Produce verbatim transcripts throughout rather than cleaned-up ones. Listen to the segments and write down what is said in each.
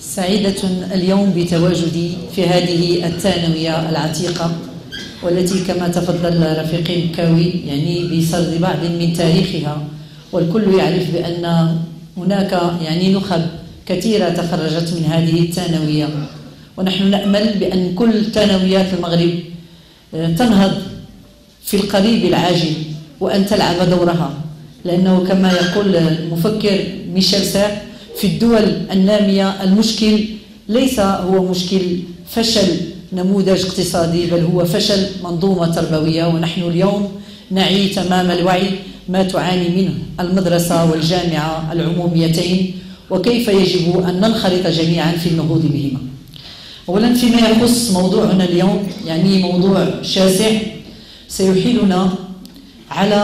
سعيدة اليوم بتواجدي في هذه الثانوية العتيقة، والتي كما تفضل رفيقي مكاوي يعني بسرد بعض من تاريخها، والكل يعرف بأن هناك يعني نخب كثيرة تخرجت من هذه الثانوية، ونحن نأمل بأن كل ثانويات المغرب تنهض في القريب العاجل وأن تلعب دورها، لأنه كما يقول المفكر ميشيل سارك في الدول النامية المشكل ليس هو مشكل فشل نموذج اقتصادي، بل هو فشل منظومة تربوية. ونحن اليوم نعي تمام الوعي ما تعاني منه المدرسة والجامعة العموميتين، وكيف يجب أن ننخرط جميعا في النهوض بهما. أولا فيما يخص موضوعنا اليوم، يعني موضوع شاسع سيحيلنا على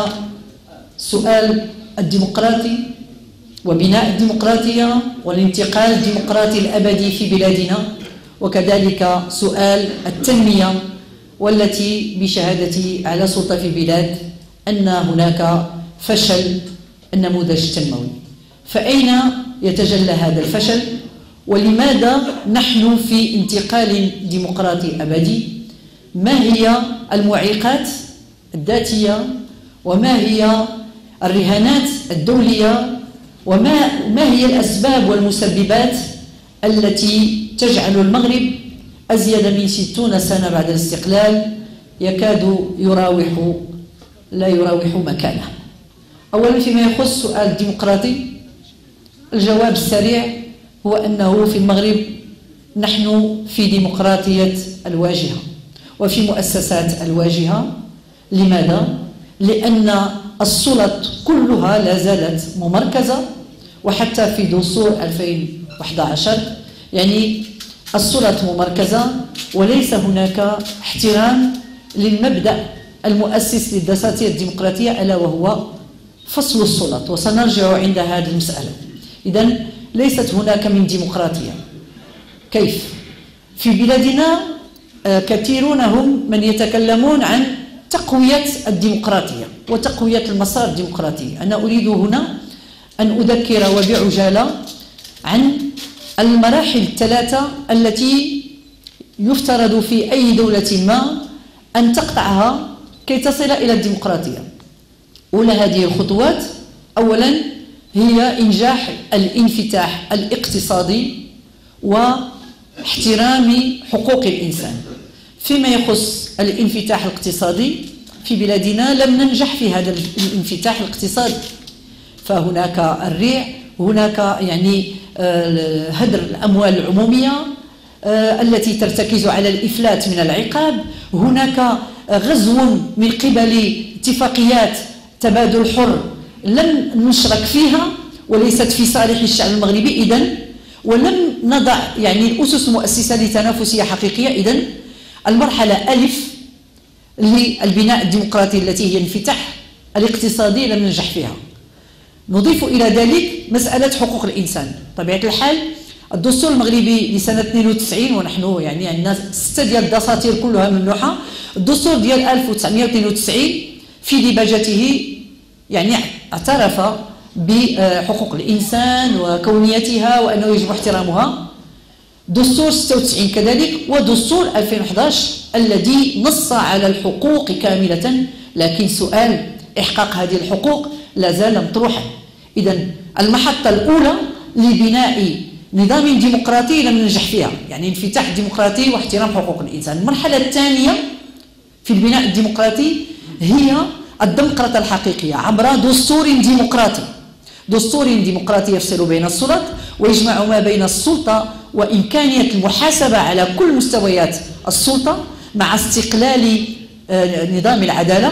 سؤال الديمقراطي وبناء الديمقراطية والانتقال الديمقراطي الأبدي في بلادنا، وكذلك سؤال التنمية، والتي بشهادتي على سلطة في البلاد أن هناك فشل النموذج التنموي. فأين يتجلى هذا الفشل؟ ولماذا نحن في انتقال ديمقراطي أبدي؟ ما هي المعيقات الذاتية؟ وما هي الرهانات الدولية؟ وما ما هي الأسباب والمسببات التي تجعل المغرب أزيد من ستون سنة بعد الاستقلال يكاد يراوح لا يراوح مكانه؟ أولا فيما يخص السؤال الديمقراطي، الجواب السريع هو أنه في المغرب نحن في ديمقراطية الواجهة وفي مؤسسات الواجهة. لماذا؟ لأن السلط كلها لا زالت ممركزة، وحتى في دستور ألفين وأحد عشر يعني السلط ممركزة، وليس هناك احترام للمبدأ المؤسس للدساتير الديمقراطية ألا وهو فصل السلط، وسنرجع عند هذه المسألة. إذن ليست هناك من ديمقراطية. كيف؟ في بلادنا كثيرون هم من يتكلمون عن تقوية الديمقراطية وتقوية المسار الديمقراطي. أنا أريد هنا أن أذكر وبعجالة عن المراحل الثلاثة التي يفترض في أي دولة ما أن تقطعها كي تصل إلى الديمقراطية. أولى هذه الخطوات أولا هي إنجاح الانفتاح الاقتصادي واحترام حقوق الإنسان. فيما يخص الانفتاح الاقتصادي في بلادنا لم ننجح في هذا الانفتاح الاقتصادي، فهناك الريع، هناك يعني هدر الأموال العمومية التي ترتكز على الإفلات من العقاب، هناك غزو من قبل اتفاقيات تبادل حر لم نشرك فيها وليست في صالح الشعب المغربي إذن، ولم نضع يعني الأسس المؤسسة لتنافسية حقيقية. إذن المرحلة ألف للبناء الديمقراطي التي هي الانفتاح الاقتصادي لم ننجح فيها. نضيف إلى ذلك مسألة حقوق الإنسان. طبيعة الحال الدستور المغربي لسنة اثنين وتسعين، ونحن يعني عندنا ستة ديال الدساتير كلها ممنوحة. الدستور ديال ألف وتسعمائة واثنين وتسعين في ديباجته يعني اعترف بحقوق الإنسان وكونيتها وأنه يجب احترامها. دستور ستة وتسعين كذلك، ودستور ألفين وأحد عشر الذي نص على الحقوق كاملة، لكن سؤال إحقاق هذه الحقوق لا زال مطروحا. إذن المحطة الأولى لبناء نظام ديمقراطي لم ننجح فيها، يعني انفتاح ديمقراطي واحترام حقوق الإنسان. المرحلة الثانية في البناء الديمقراطي هي الديمقراطية الحقيقية عبر دستور ديمقراطي. دستور ديمقراطي يفصل بين السلط ويجمع ما بين السلطة وإمكانية المحاسبة على كل مستويات السلطة مع استقلال نظام العدالة،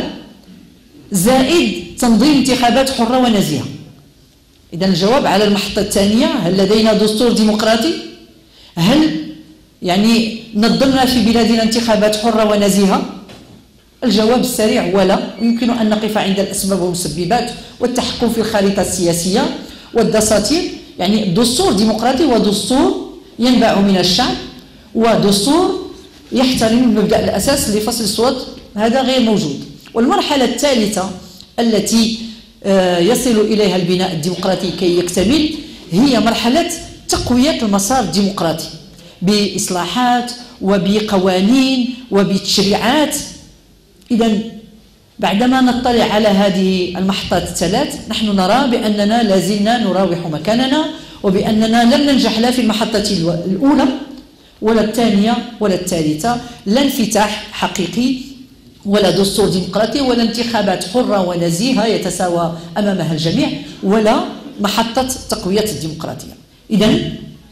زائد تنظيم انتخابات حرة ونزيهة. إذن الجواب على المحطة الثانية، هل لدينا دستور ديمقراطي؟ هل يعني نظمنا في بلادنا انتخابات حرة ونزيهة؟ الجواب السريع ولا. يمكن أن نقف عند الأسباب والمسببات والتحكم في الخريطة السياسية والدساتير. يعني دستور ديمقراطي ودستور ينبع من الشعب، ودستور يحترم المبدأ الأساس لفصل السلطات، هذا غير موجود. والمرحلة الثالثة التي يصل إليها البناء الديمقراطي كي يكتمل هي مرحلة تقوية المسار الديمقراطي بإصلاحات وبقوانين وبتشريعات. إذا بعدما نطلع على هذه المحطات الثلاث نحن نرى بأننا لازلنا نراوح مكاننا، وبأننا لم ننجح لا في المحطة الأولى ولا الثانية ولا الثالثة، لا انفتاح حقيقي ولا دستور ديمقراطي ولا انتخابات حرة ونزيهة يتساوى أمامها الجميع ولا محطة تقوية الديمقراطية. إذن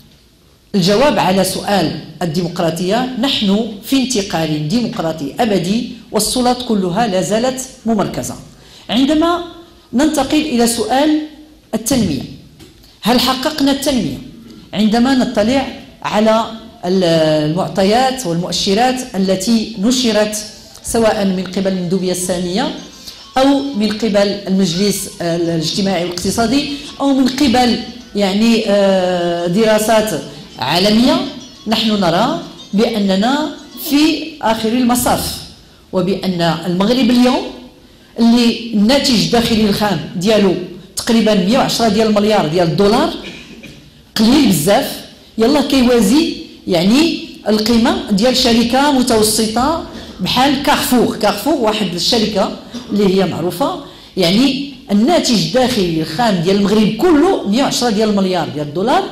الجواب على سؤال الديمقراطية، نحن في انتقال ديمقراطي أبدي والسلطات كلها لا زالت ممركزة. عندما ننتقل إلى سؤال التنمية، هل حققنا التنمية؟ عندما نطلع على المعطيات والمؤشرات التي نشرت سواء من قبل المندوبية السامية أو من قبل المجلس الاجتماعي والاقتصادي أو من قبل يعني دراسات عالمية، نحن نرى بأننا في آخر المصاف، وبأن المغرب اليوم اللي الناتج الداخلي الخام ديالو تقريبا مئة وعشرة ديال المليار ديال الدولار، قليل بزاف، يلا كيوازي يعني القيمة ديال شركة متوسطة بحال كارفور. كارفور واحد الشركة اللي هي معروفة، يعني الناتج الداخلي الخام ديال المغرب كله مئة وعشرة ديال المليار ديال الدولار.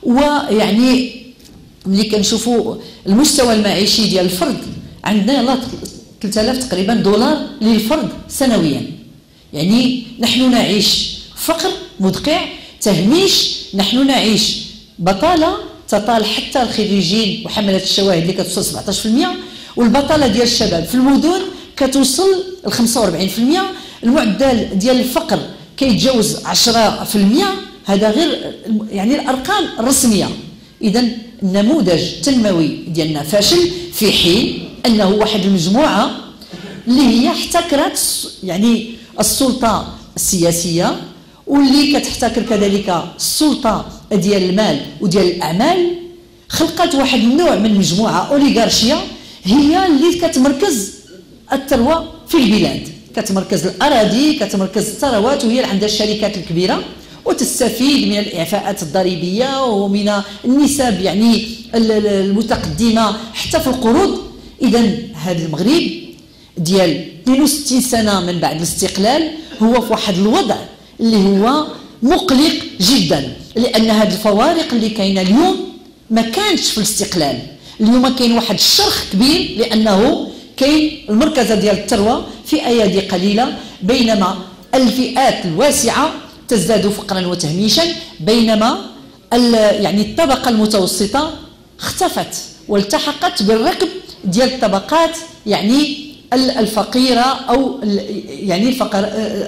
ويعني ملي كنشوفوا المستوى المعيشي ديال الفرد عندنا يلا ثلاثة آلاف تقريبا دولار للفرد سنويا. يعني نحن نعيش فقر مدقع، تهميش، نحن نعيش بطالة تطال حتى الخريجين وحملة الشواهد اللي كتوصل سبعطاش بالمئة، والبطالة ديال الشباب في المدن كتوصل ل خمسة وأربعين بالمئة، المعدل ديال الفقر كيتجاوز عشرة بالمئة. هذا غير يعني الأرقام الرسمية. إذا النموذج التنموي ديالنا فاشل، في حين أنه واحد المجموعة اللي هي احتكرت يعني السلطة السياسية واللي كتحتكر كذلك السلطة ديال المال وديال الأعمال، خلقت واحد النوع من مجموعة أوليغارشية هي اللي كتمركز الثروة في البلاد، كتمركز الأراضي، كتمركز الثروات، وهي اللي عندها الشركات الكبيرة وتستفيد من الإعفاءات الضريبية ومن النسب يعني المتقدمة حتى في القروض. إذا هذا المغرب ديال اثنين وستين سنة من بعد الاستقلال هو في واحد الوضع اللي هو مقلق جدا، لأن هذه الفوارق اللي كاينة اليوم ما كانتش في الاستقلال. اليوم كاين واحد الشرخ كبير، لأنه كاين المركزة ديال الثروة في أيادي قليلة، بينما الفئات الواسعة تزداد فقرا وتهميشا، بينما يعني الطبقة المتوسطة اختفت والتحقت بالركب ديال الطبقات يعني الفقيرة أو يعني الفقر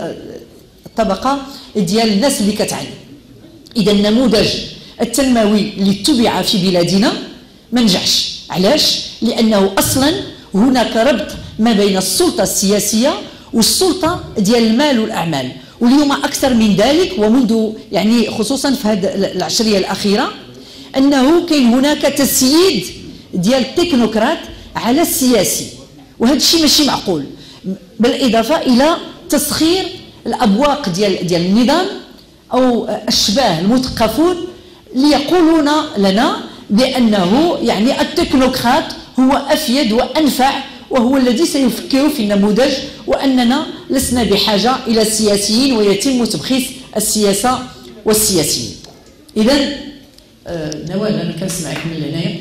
الطبقة ديال الناس اللي كتعاني. إذا النموذج التنموي اللي اتبع في بلادنا ما نجحش. علاش؟ لأنه أصلا هناك ربط ما بين السلطة السياسية والسلطة ديال المال والأعمال، واليوم أكثر من ذلك، ومنذ يعني خصوصا في هذه العشرية الأخيرة أنه كاين هناك تسييد ديال التكنوقراط على السياسي، وهذا الشيء ماشي معقول، بالإضافة إلى تسخير الأبواق ديال ديال النظام أو الشباب المثقفون ليقولون لنا بأنه يعني التكنوقراط هو أفيد وأنفع وهو الذي سيفكر في النموذج، وأننا لسنا بحاجة إلى السياسيين ويتم تبخيس السياسة والسياسيين. إذا آه نوال أنا كنسمعك من هنايا.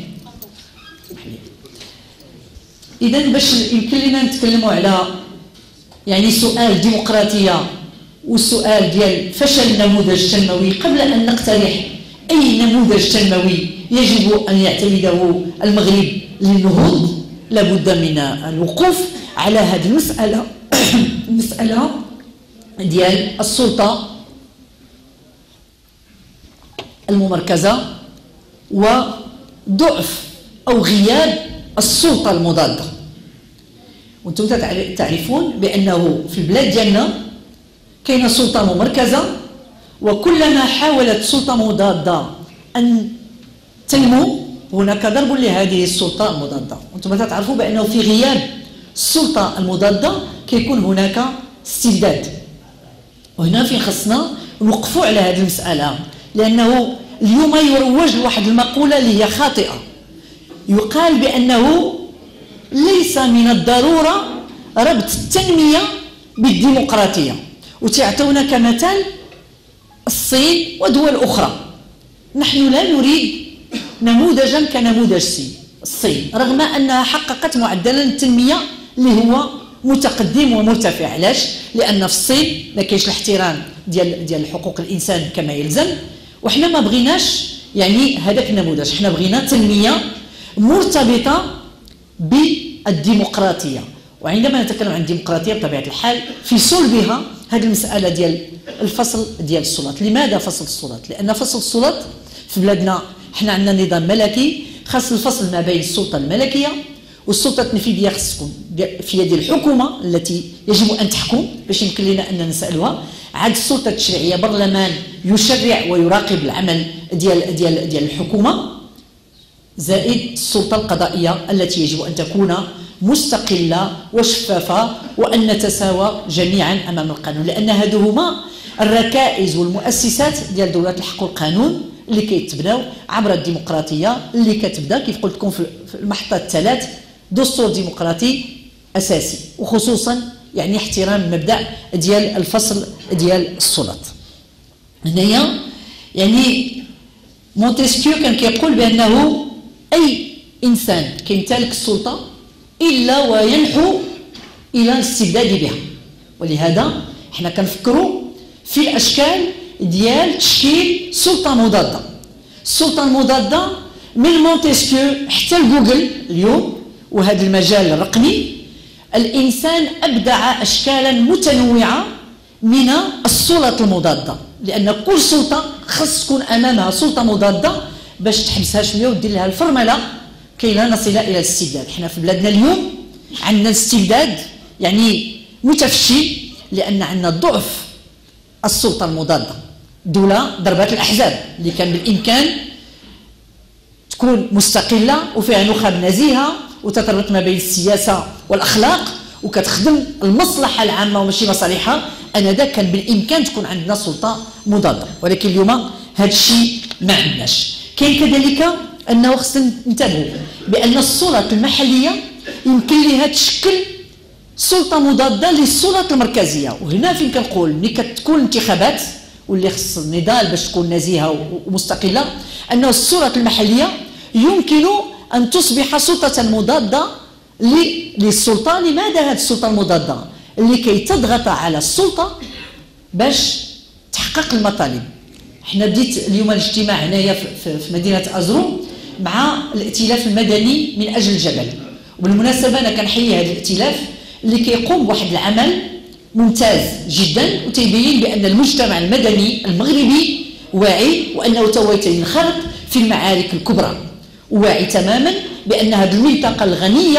إذا باش يمكن لنا نتكلموا على يعني سؤال ديمقراطية والسؤال ديال فشل النموذج التنموي قبل أن نقترح أي نموذج تنموي يجب أن يعتمده المغرب للنهوض، لابد من الوقوف على هذه المسألة المسألة ديال السلطة الممركزة وضعف أو غياب السلطة المضادة. وانتم تعرفون بأنه في البلاد ديالنا كاينه سلطة ممركزة، وكلما حاولت سلطة مضادة أن تنمو هناك ضرب لهذه السلطة المضادة. وانتم تعرفوا بأنه في غياب السلطة المضادة كيكون هناك استبداد، وهنا فين خصنا نوقفوا على هذه المسألة، لأنه اليوم يروج لواحد المقولة اللي هي خاطئة، يقال بأنه ليس من الضرورة ربط التنمية بالديمقراطية، وتعطونا كمثال الصين ودول أخرى. نحن لا نريد نموذجا كنموذج الصين رغم أنها حققت معدلا التنمية اللي هو متقدم ومرتفع. علاش؟ لأن في الصين ما كاينش الاحترام ديال ديال حقوق الإنسان كما يلزم، وحنا ما بغيناش يعني هذاك النموذج، حنا بغينا تنمية مرتبطة بالديمقراطية. وعندما نتكلم عن الديمقراطية بطبيعة الحال في صلبها هذه المسألة ديال الفصل ديال السلطات. لماذا فصل السلطات؟ لأن فصل السلطات في بلادنا حنا عندنا نظام ملكي، خاص الفصل ما بين السلطة الملكية والسلطة التنفيذية خاص تكون في يد الحكومة التي يجب أن تحكم باش يمكن لنا أن نسألها. عاد السلطة التشريعية برلمان يشرع ويراقب العمل ديال ديال ديال الحكومة، زائد السلطة القضائية التي يجب أن تكون مستقلة وشفافة وأن نتساوى جميعا أمام القانون، لأن هذو هما الركائز والمؤسسات ديال دولة الحق والقانون اللي كيتبناو عبر الديمقراطية اللي كتبدا كيف قلت لكم في المحطة الثلاث دستور ديمقراطي أساسي، وخصوصا يعني احترام المبدأ ديال الفصل ديال السلطات. هنايا يعني مونتسكيو كان كيقول بأنه أي إنسان كيمتلك السلطة إلا وينحو إلى الاستبداد بها، ولهذا حنا كنفكروا في الأشكال ديال تشكيل سلطة مضادة. السلطة المضادة من مونتسكيو حتى لجوجل اليوم وهذا المجال الرقمي، الإنسان أبدع أشكالا متنوعة من السلطة المضادة، لأن كل سلطة خص تكون أمامها سلطة مضادة باش تحبسها شوية ودير لها الفرملة كي لا نصل إلى الاستبداد. حنا في بلادنا اليوم عندنا الاستبداد يعني متفشي، لأن عندنا ضعف السلطة المضادة. دولة ضربات الأحزاب اللي كان بالإمكان تكون مستقلة وفيها نخب نزيهة وتتربط ما بين السياسة والأخلاق وكتخدم المصلحة العامة وماشي مصالحها، أنا ذاك كان بالإمكان تكون عندنا سلطة مضادة، ولكن اليوم هذا الشيء ما عندناش. كاين كذلك أنه خصنا ننتبهوا بأن السلطات المحلية يمكن لها تشكل سلطة مضادة للسلطات المركزية. وهنا فين كنقول ملي كتكون انتخابات واللي خص النضال باش تكون نزيهة ومستقلة، أنه السلطات المحلية يمكن أن تصبح سلطة مضادة للسلطة. لماذا هذه السلطة المضادة؟ لكي تضغط على السلطة باش تحقق المطالب. احنا بديت اليوم الاجتماع هنايا في مدينة أزرو مع الائتلاف المدني من أجل الجبل، وبالمناسبة أنا كنحيي هذا الائتلاف اللي كيقوم بواحد العمل ممتاز جدا وتيبين بأن المجتمع المدني المغربي واعي وأنه تو ينخرط في المعارك الكبرى، واعي تماما بأن هذه المنطقة الغنية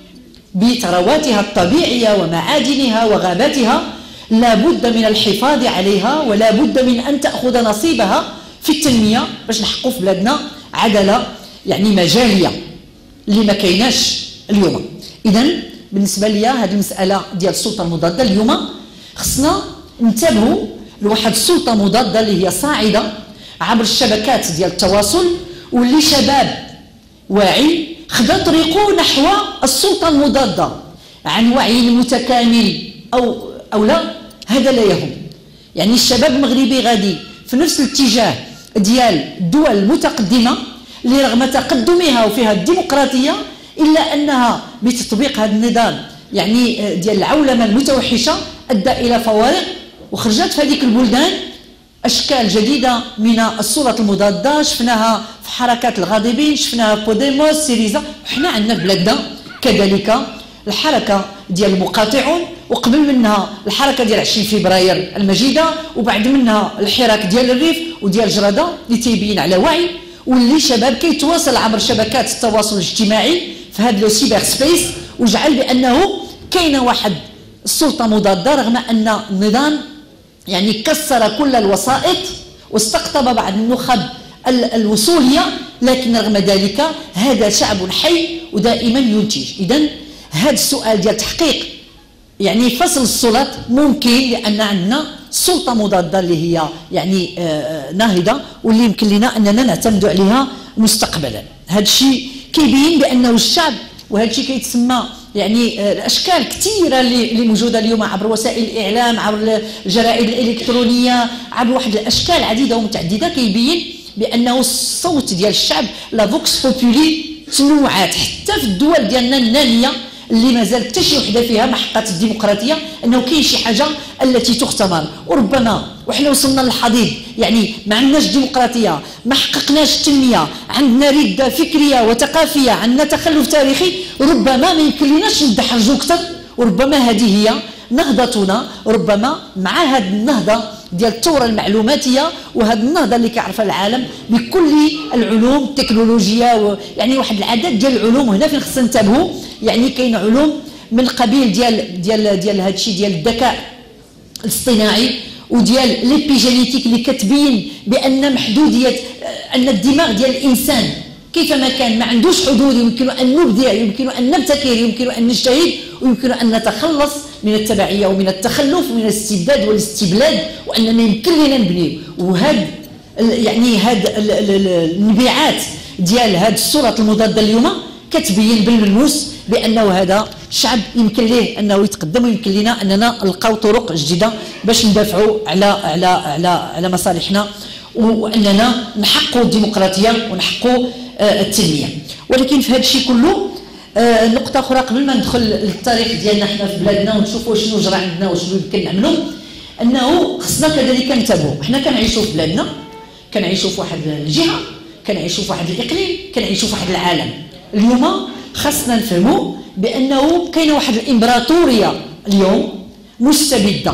بثرواتها الطبيعية ومعادنها وغاباتها لا بد من الحفاظ عليها ولا بد من أن تأخذ نصيبها في التنمية باش نحققوا في بلادنا عدالة يعني مجالية اللي ما كايناش اليوم. إذن بالنسبة لي هذه المسألة ديال السلطة المضادة اليوم خصنا ننتبهوا لواحد السلطة مضادة اللي هي صاعدة عبر الشبكات ديال التواصل، واللي شباب واعي خدا طريقه نحو السلطة المضادة عن وعي متكامل أو أو لا، هذا لا يهم. يعني الشباب المغربي غادي في نفس الاتجاه ديال الدول المتقدمة اللي رغم تقدمها وفيها الديمقراطية إلا أنها بتطبيق هذا النظام يعني ديال العولمة المتوحشة أدى إلى فوارق، وخرجت في هذيك البلدان أشكال جديدة من السلطة المضادة. شفناها في حركات الغاضبين، شفناها في بوديموس سيريزا، وحنا عندنا في بلادنا كذلك الحركة ديال المقاطعون، وقبل منها الحركة ديال عشرين فبراير المجيدة، وبعد منها الحراك ديال الريف وديال جرادة اللي تيبين على وعي، واللي شباب كيتواصل عبر شبكات التواصل الاجتماعي في هذا لو سيبر سبيس، وجعل بأنه كاينه واحد السلطة مضادة رغم أن النظام يعني كسر كل الوسائط واستقطب بعض النخب الوصولية، لكن رغم ذلك هذا شعب حي ودائما ينتج. إذن هذا السؤال ديال تحقيق يعني فصل السلط ممكن، لان عندنا سلطه مضاده اللي هي يعني آه ناهضه، واللي يمكن لنا اننا نعتمد عليها مستقبلا. هذا الشيء كيبين بانه الشعب، وهذا الشيء كيتسمى يعني آه الاشكال كثيره اللي موجوده اليوم عبر وسائل الاعلام، عبر الجرائد الالكترونيه، عبر واحد الاشكال عديده ومتعدده، كيبين بانه الصوت ديال الشعب لا فوكس بوبولي تنوعات حتى في الدول ديالنا الناميه اللي مازال حتى شي وحده فيها ما حققت الديمقراطيه، انه كاين شي حاجه التي تختمر. وربما وحنا وصلنا للحضيض، يعني ما عندناش ديمقراطيه، ما حققناش التنميه، عندنا رده فكريه وثقافيه، عندنا تخلف تاريخي، ربما ما يمكنلناش ندحرجوا اكثر. وربما هذه هي نهضتنا، ربما مع هذه النهضه ديال الثوره المعلوماتيه وهذه النهضه اللي كيعرفها العالم بكل العلوم التكنولوجيا، يعني واحد العدد ديال العلوم. وهنا فين خصنا ننتبهوا، يعني كاين علوم من القبيل ديال ديال ديال هذا الشيء ديال الذكاء الاصطناعي وديال ليبيجينيتيك اللي كتبين بان محدوديه ان الدماغ ديال الانسان كيفما كان ما عندوش حدود، يمكن ان نبدع، يمكن ان نبتكر، يمكن ان نجتهد، ويمكن ان نتخلص من التبعيه ومن التخلف ومن الاستبداد والاستبلاد، واننا يمكن لنا نبني. وهذا يعني هذا الانبعاثات ديال هذه الصوره المضاده اليوم كتبين بالملموس بانه هذا الشعب يمكن ليه انه يتقدم، ويمكن لنا اننا نلقاو طرق جديده باش ندافعوا على على على على مصالحنا، واننا نحققوا الديمقراطيه ونحققوا التنميه. ولكن في هذا الشيء كله نقطه اخرى قبل ما ندخل للتاريخ ديالنا حنا في بلادنا ونشوفوا شنو جرى عندنا وشنو يمكن نعملوا، انه خصنا كذلك ننتبهوا. حنا كنعيشوا في بلادنا، كنعيشوا في واحد الجهه، كنعيشوا في واحد الاقليم، كنعيشوا في واحد العالم. اليوم خاصنا نفهموا بانه كاينه واحد الامبراطوريه اليوم مستبده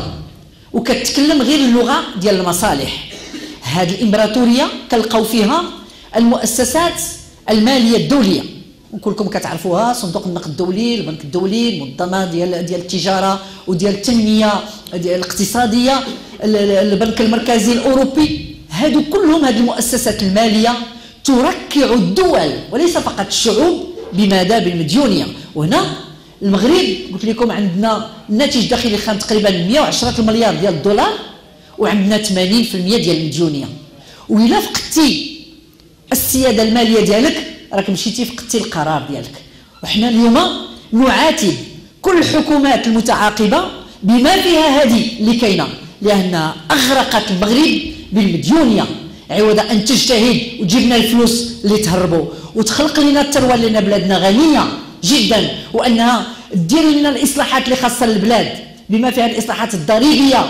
وكتكلم غير اللغه ديال المصالح. هذه الامبراطوريه كنلقاو فيها المؤسسات الماليه الدوليه، وكلكم كتعرفوها، صندوق النقد الدولي، البنك الدولي، المنظمه ديال ديال التجاره وديال التنميه ديال الاقتصاديه، البنك المركزي الاوروبي. هادو كلهم هذه المؤسسات الماليه تركع الدول وليس فقط الشعوب بماذا؟ بالمديونيه. وهنا المغرب قلت لكم عندنا الناتج الداخلي الخام تقريبا مئة وعشرة مليار ديال الدولار، وعندنا ثمانين بالمئة ديال المديونيه. وإلا فقدتي السياده الماليه ديالك راك مشيتي فقدتي القرار ديالك. وحنا اليوم نعاتب كل الحكومات المتعاقبه بما فيها هذه اللي كاينه، لانها اغرقت المغرب بالمديونيه عوض ان تجتهد وتجيب لنا الفلوس اللي تهربوا وتخلق لنا الثروه، لان بلادنا غنيه جدا، وانها دير لنا الاصلاحات اللي خاصه للبلاد بما فيها الاصلاحات الضريبيه،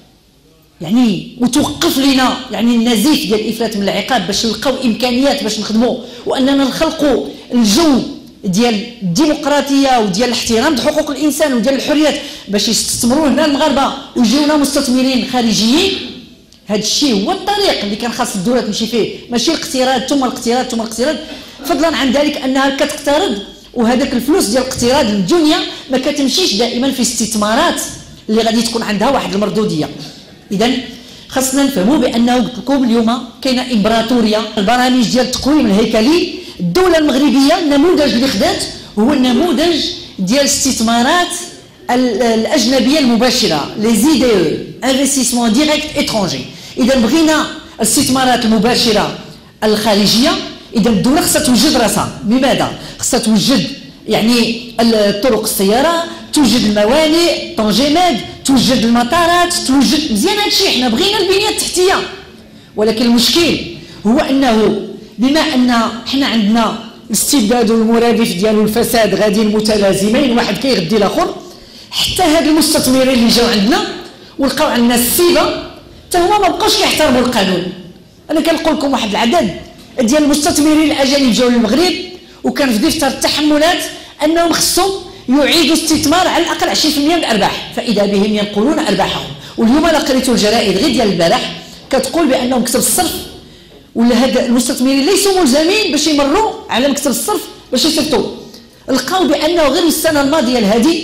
يعني وتوقف لنا يعني النزيف ديال الافلات من العقاب باش نلقاو امكانيات باش نخدموا، واننا نخلقوا الجو ديال الديمقراطيه وديال الاحترام لحقوق الانسان وديال الحريات باش يستثمروا هنا المغاربه ويجيونا مستثمرين خارجيين. هذا الشيء هو الطريق اللي كان خاص الدوله تمشي فيه، ماشي الاقتراض ثم الاقتراض ثم الاقتراض، فضلا عن ذلك انها كتقترض وهذاك الفلوس ديال الاقتراض الدنيا ما كتمشيش دائما في استثمارات اللي غادي تكون عندها واحد المردوديه. اذا خاصنا نفهموا بانه قلت لكم اليوم كاينه امبراطوريه. البرامج ديال التقويم الهيكلي، الدوله المغربيه النموذج اللي خدات هو النموذج ديال الاستثمارات الاجنبيه المباشره، لي زي دي او انفستيسمون ديريكت اترونجي. اذا بغينا الاستثمارات المباشره الخارجيه، اذا الدوله خصها توجد راسها. بماذا؟ خصها توجد يعني الطرق السياره، توجد الموانئ، طنجماد، توجد المطارات، توجد مزيان. هادشي حنا بغينا البنيه التحتيه، ولكن المشكل هو انه بما ان حنا عندنا الاستبداد والمرادف ديالو الفساد غاديين متلازمين، واحد كيغدي الاخر، حتى هاد المستثمرين اللي جاو عندنا ولقاو عندنا السيبه حتى هما ما بقاوش كيحترموا القانون. انا كنقول لكم واحد العدد ديال المستثمرين الاجانب جاوا للمغرب وكان في دفتر التحملات انهم خصهم يعيدوا استثمار على الاقل عشرين بالمئة من الارباح، فاذا بهم ينقلون ارباحهم. واليوم لا قريتوا الجرائد غير ديال البارح كتقول بانه مكتب الصرف ولا هاد المستثمرين ليسوا ملزمين باش يمروا على مكتب الصرف باش يصيفطوا، لقاو بانه غير السنه الماضيه لهذه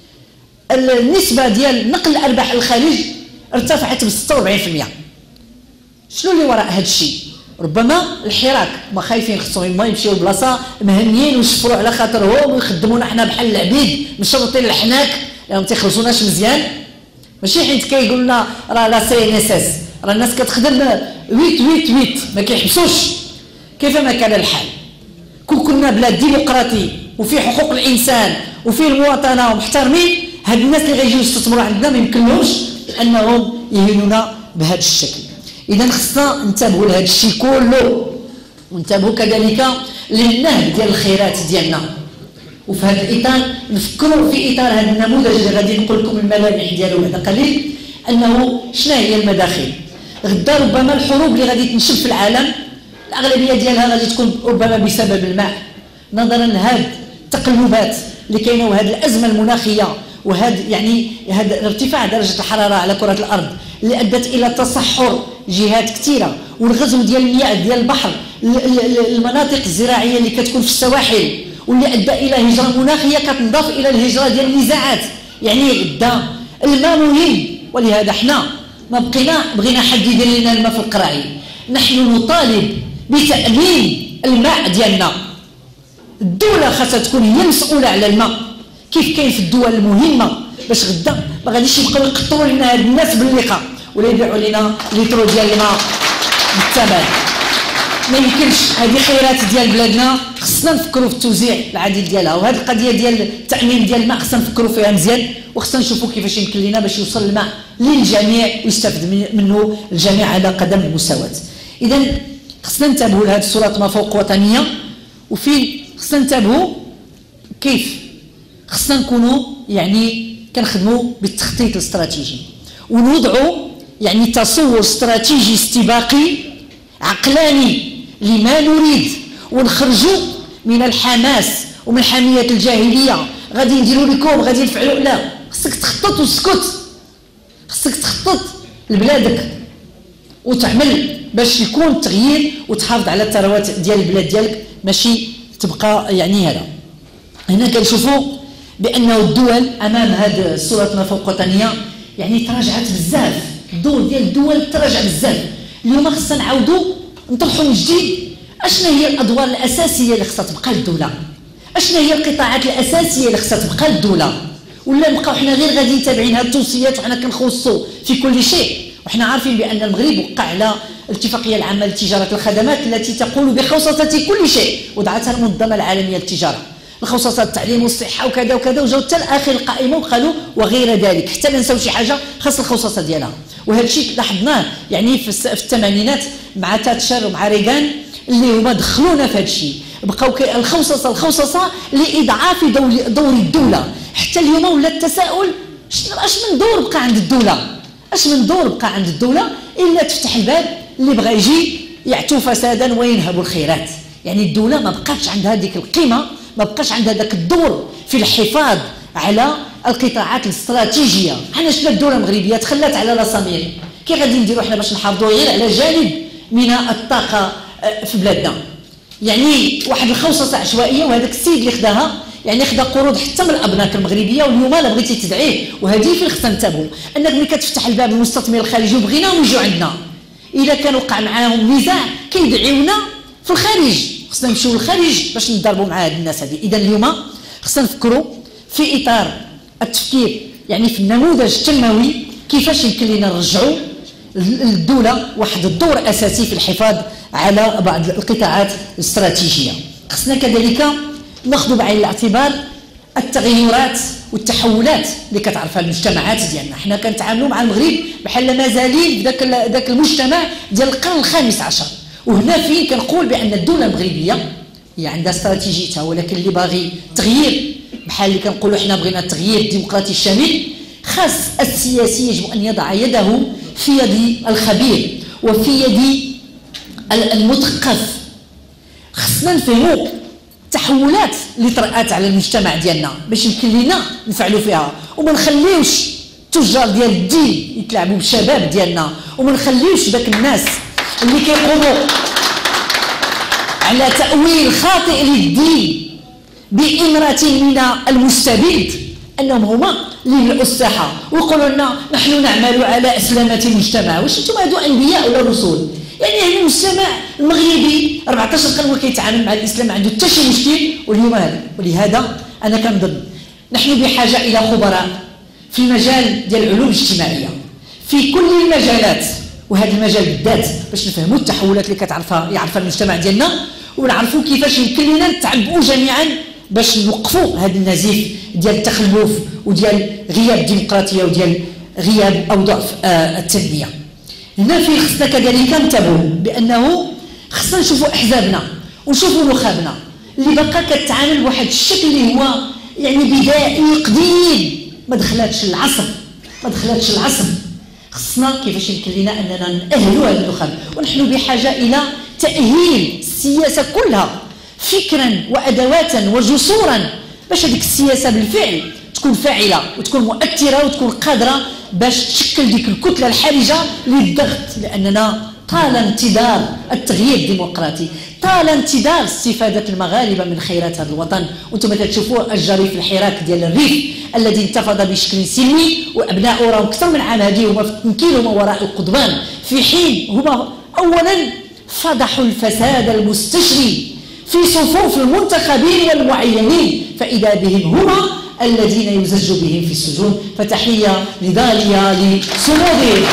النسبه ديال نقل الارباح للخارج ارتفعت ب ستة وأربعين بالمئة. شنو اللي وراء هذا الشيء؟ ربما الحراك، ما خايفين خصهم ما يمشيو لبلاصه مهنيين ويشفروا على خاطرهم ويخدمونا حنا بحال العبيد مشرطين الحناك لأنهم ما تيخلصوناش مزيان، ماشي حيت كيقول لنا راه لا سي ان اس اس، راه الناس كتخدم ثمانية ثمانية ثمانية ما كيحبسوش. كيفما كان الحال كون كنا بلاد ديمقراطي وفي حقوق الانسان وفي المواطنه ومحترمين، هاد الناس اللي غيجيو يستثمروا عندنا ما يمكنلهمش انهم يهينونا بهذا الشكل. اذا خصنا ننتبهوا لهذا الشيء كله، وننتبهوا كذلك للنهب ديال الخيرات ديالنا. وفي هذا الاطار نفكروا في اطار هذا النموذج اللي غادي نقول لكم الملامح ديالو بعد قليل، انه شنو هي المداخل. غدا ربما الحروب اللي غادي تنشب في العالم الاغلبيه ديالها غادي تكون ربما بسبب الماء، نظرا لهذه التقلبات اللي كاينه وهذه الازمه المناخيه وهذا يعني هذا ارتفاع درجه الحراره على كره الارض اللي ادت الى تصحر جهات كثيره، والغزو ديال المياه ديال البحر، المناطق الزراعيه اللي كتكون في السواحل، واللي ادى الى هجره مناخيه كتنضاف الى الهجره ديال النزاعات. يعني غدا الماء مهم، ولهذا حنا ما بقينا بغينا حد يدير لنا الماء في القراعي. نحن نطالب بتأمين الماء ديالنا. الدولة خاصها تكون هي المسؤولة على الماء، كيف كاين في الدول المهمة، باش غدا ما غاديش يبقاو يقطروا لنا هاد الناس باللقاء ولا يبيعوا لنا لترو ديال الماء بالثمن. ما يمكنش، هذه خيرات ديال بلادنا، خصنا نفكروا في التوزيع العادل ديالها. وهذه القضية ديال التأمين ديال الماء خصنا نفكروا فيها مزيان، وخصنا نشوفوا كيفاش يمكن لنا باش يوصل الماء للجميع ويستفد منه الجميع على قدم المساواة. إذا خصنا ننتبهوا لهذه الصورة ما فوق وطنية، وفي خصنا ننتبهوا كيف خصنا نكونوا يعني كنخدموا بالتخطيط الاستراتيجي، ونوضعوا يعني تصور استراتيجي استباقي عقلاني لما نريد، ونخرجوا من الحماس ومن حمية الجاهلية. غادي نديروا لكم، غادي نفعلوا، لا، خصك تخطط وتسكت، خصك تخطط لبلادك وتعمل باش يكون التغيير وتحافظ على الثروات ديال البلاد ديالك، ماشي تبقى يعني هذا. هنا كنشوفوا بانه الدول امام هذه الصوره ما فوق وطنيه يعني تراجعت بزاف، الدور ديال الدول تراجع بزاف. اليوم خصنا نعاودوا نطرحوا من جديد اشنا هي الادوار الاساسيه اللي خصها تبقى للدوله، اشنا هي القطاعات الاساسيه اللي خصها تبقى للدوله، ولا نبقاو حنا غير غادي تابعين هاد التوصيات وحنا كنخوصوا في كل شيء. وحنا عارفين بان المغرب وقع على الاتفاقيه العامه لتجاره الخدمات التي تقول بخصوصه كل شيء، وضعتها المنظمه العالميه للتجاره، الخصوصات التعليم والصحه وكذا وكذا، وجاو حتى لاخر القائمه وقالوا وغير ذلك، حتى ما نساو شي حاجه خاص الخصوصه ديالها. وهذا الشيء لاحظناه يعني في الثمانينات مع تاتشر ومع ريغان اللي هما دخلونا في هذا الشيء، بقاو الخصوصه الخصوصه لاضعاف دور الدوله. حتى اليوم ولا التساؤل اش من دور بقى عند الدوله، اش من دور بقى عند الدوله الا تفتح الباب اللي بغى يجي يعتو فسادا وينهب الخيرات. يعني الدوله ما بقاتش عندها ديك القيمه، ما بقاش عندها ذاك الدور في الحفاظ على القطاعات الاستراتيجيه. حنا شفنا الدوله المغربيه تخلات على راسامير، كي غادي نديروا حنا باش نحافظوا غير على جانب من الطاقه في بلادنا؟ يعني واحد الخوصصه عشوائيه، وهذاك السيد اللي خداها يعني خدا قروض حتى من الابناك المغربيه، واليوم لا بغيتي تدعيه. وهذه فين خصنا ننتبهوا، انك ملي كتفتح الباب للمستثمر الخارجي وبغيناهم يجوا عندنا، اذا كان وقع معاهم نزاع كيدعيونا في الخارج، خصنا نمشيو للخارج باش نضربوا مع هاد الناس هذه. اذا اليوم خصنا نفكروا في اطار التفكير يعني في النموذج التنموي، كيفاش يمكن لنا نرجعوا للدوله واحد الدور اساسي في الحفاظ على بعض القطاعات الاستراتيجيه. خصنا كذلك ناخذ بعين الاعتبار التغيرات والتحولات اللي كتعرفها المجتمعات ديالنا. حنا كنتعاملوا مع المغرب بحال مازالين في ذاك ذاك المجتمع ديال القرن الخامس عشر، وهنا فين كنقول بان الدوله المغربيه هي عندها استراتيجيتها، ولكن اللي باغي تغيير بحال اللي كنقولوا حنا بغينا التغيير الديمقراطي الشامل، خاص السياسي يجب ان يضع يده في يد الخبير وفي يد المثقف. خصنا نفهموا التحولات اللي طرات على المجتمع ديالنا باش يمكن لنا نفعلوا فيها، وما نخليوش التجار ديال الدين يتلاعبوا بالشباب ديالنا، وما نخليوش داك الناس اللي كيقوموا على تأويل خاطئ للدين بإمرة من المستبد انهم هما اللي يملؤوا الساحه ويقولوا لنا نحن نعمل على اسلامه المجتمع. واش انتم هادو انبياء ولا رسل؟ يعني هذا المجتمع المغربي أربعطاش قرن وكيتعامل مع الاسلام ما عنده حتى شي مشكل، واليوم هذا. ولهذا انا كنظن نحن بحاجه الى خبراء في المجال ديال العلوم الاجتماعيه في كل المجالات، وهذا المجال بالذات باش نفهموا التحولات اللي كتعرفها يعرفها المجتمع ديالنا، ونعرفوا كيفاش يمكن لنا نتعبؤوا جميعا باش نوقفوا هذا النزيف ديال التخلف وديال غياب الديمقراطيه وديال غياب او ضعف آه التنميه. هنا فين خصنا كذلك ننتبهوا بانه خصنا نشوفوا احزابنا ونشوفوا نخابنا اللي باقا كتعامل بواحد الشكل اللي هو يعني بدائي قديم، ما دخلاتش العصر ما دخلاتش العصر. خصنا كيفاش يمكن لنا اننا نأهلوا هذا النخب، ونحن بحاجه الى تأهيل السياسه كلها فكرا وادواتا وجسورا باش هذيك السياسه بالفعل تكون فاعله وتكون مؤثره وتكون قادره باش تشكل ديك الكتله الحرجه للضغط، لاننا طال انتظار التغيير الديمقراطي، طال انتظار استفاده المغاربه من خيرات هذا الوطن. وانتم تشوفوا الجري في الحراك ديال الريف الذي انتفض بشكل سلمي، وابناؤه راهم اكثر من عام هذه هما في التنكيل هما وراء القضبان، في حين هما اولا فضحوا الفساد المستشري في صفوف المنتخبين والمعينين، فاذا بهم هما الذين يزج بهم في السجون. فتحيه لداليا لصمودهم.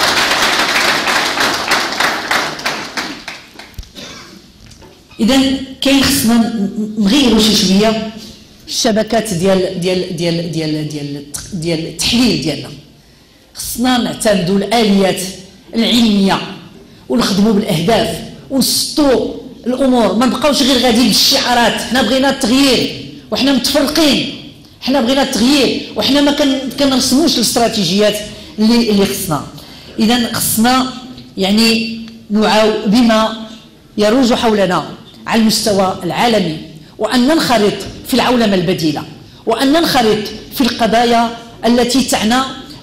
اذا كاين خصنا نغيروا شي شويه الشبكات ديال ديال ديال ديال ديال ديال التحليل ديالنا. خصنا نعتمدوا الاليات العلميه ونخدموا بالاهداف ونسطوا الامور، ما نبقاوش غير غاديين بالشعارات. حنا بغينا التغيير وحنا متفرقين، حنا بغينا التغيير وحنا ما كنرسموش الاستراتيجيات اللي اللي خصنا. اذا خصنا يعني نوعاو بما يروج حولنا على المستوى العالمي، وأن ننخرط في العولمة البديلة، وأن ننخرط في القضايا التي تعنى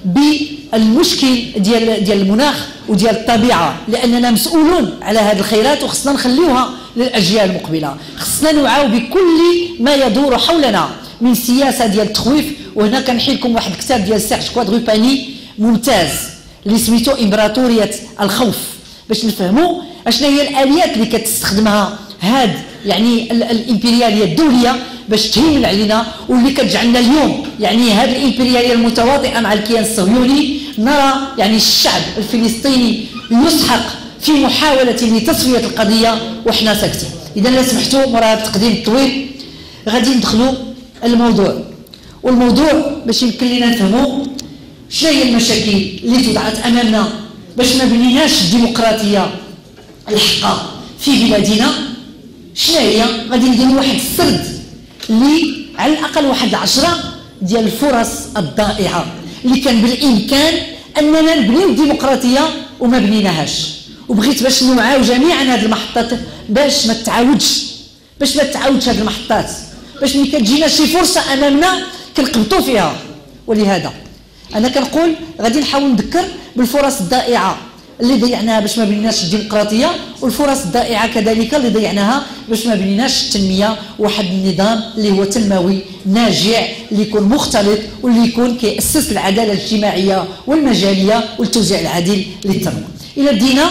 بالمشكل ديال ديال المناخ وديال الطبيعة، لأننا مسؤولون على هذه الخيرات وخصنا نخليوها للأجيال المقبلة. خصنا نوعاو بكل ما يدور حولنا من سياسة ديال التخويف. وهنا كنحي لكم واحد الكتاب ديال سيرج كوادروباني ممتاز اللي سميتو إمبراطورية الخوف، باش نفهموا اشنا هي الاليات اللي كتستخدمها هاد يعني الامبرياليه الدوليه باش تهيمن علينا، واللي كتجعلنا اليوم يعني هاد الامبرياليه المتواطئه مع الكيان الصهيوني نرى يعني الشعب الفلسطيني يسحق في محاوله لتصفيه القضيه وحنا ساكتين. اذا لا سمحتوا مورا هذا التقديم الطويل غادي ندخلوا الموضوع، والموضوع باش يمكن لنا نفهموا شنو هي المشاكل اللي توضعت امامنا باش ما بنيناش الديمقراطيه الحقه في بلادنا. شنو هي؟ غادي نديروا واحد السرد اللي على الاقل واحد عشرة ديال الفرص الضائعه اللي كان بالامكان اننا نبنيو الديمقراطيه وما بنيناهاش. وبغيت باش نوعاو جميعا هذه المحطات باش ما تعاودش باش ما تعاودش هذه المحطات، باش ملي كتجينا شي فرصه امامنا كنقبطوا فيها. ولهذا انا كنقول غادي نحاول نذكر بالفرص الضائعه اللي ضيعناها باش ما بنيناش الديمقراطيه، والفرص الضائعه كذلك اللي ضيعناها باش ما بنيناش التنميه، واحد النظام اللي هو تنموي ناجع اللي يكون مختلط واللي يكون كيأسس العداله الاجتماعيه والمجاليه والتوزيع العادل للثروه. الى بدينا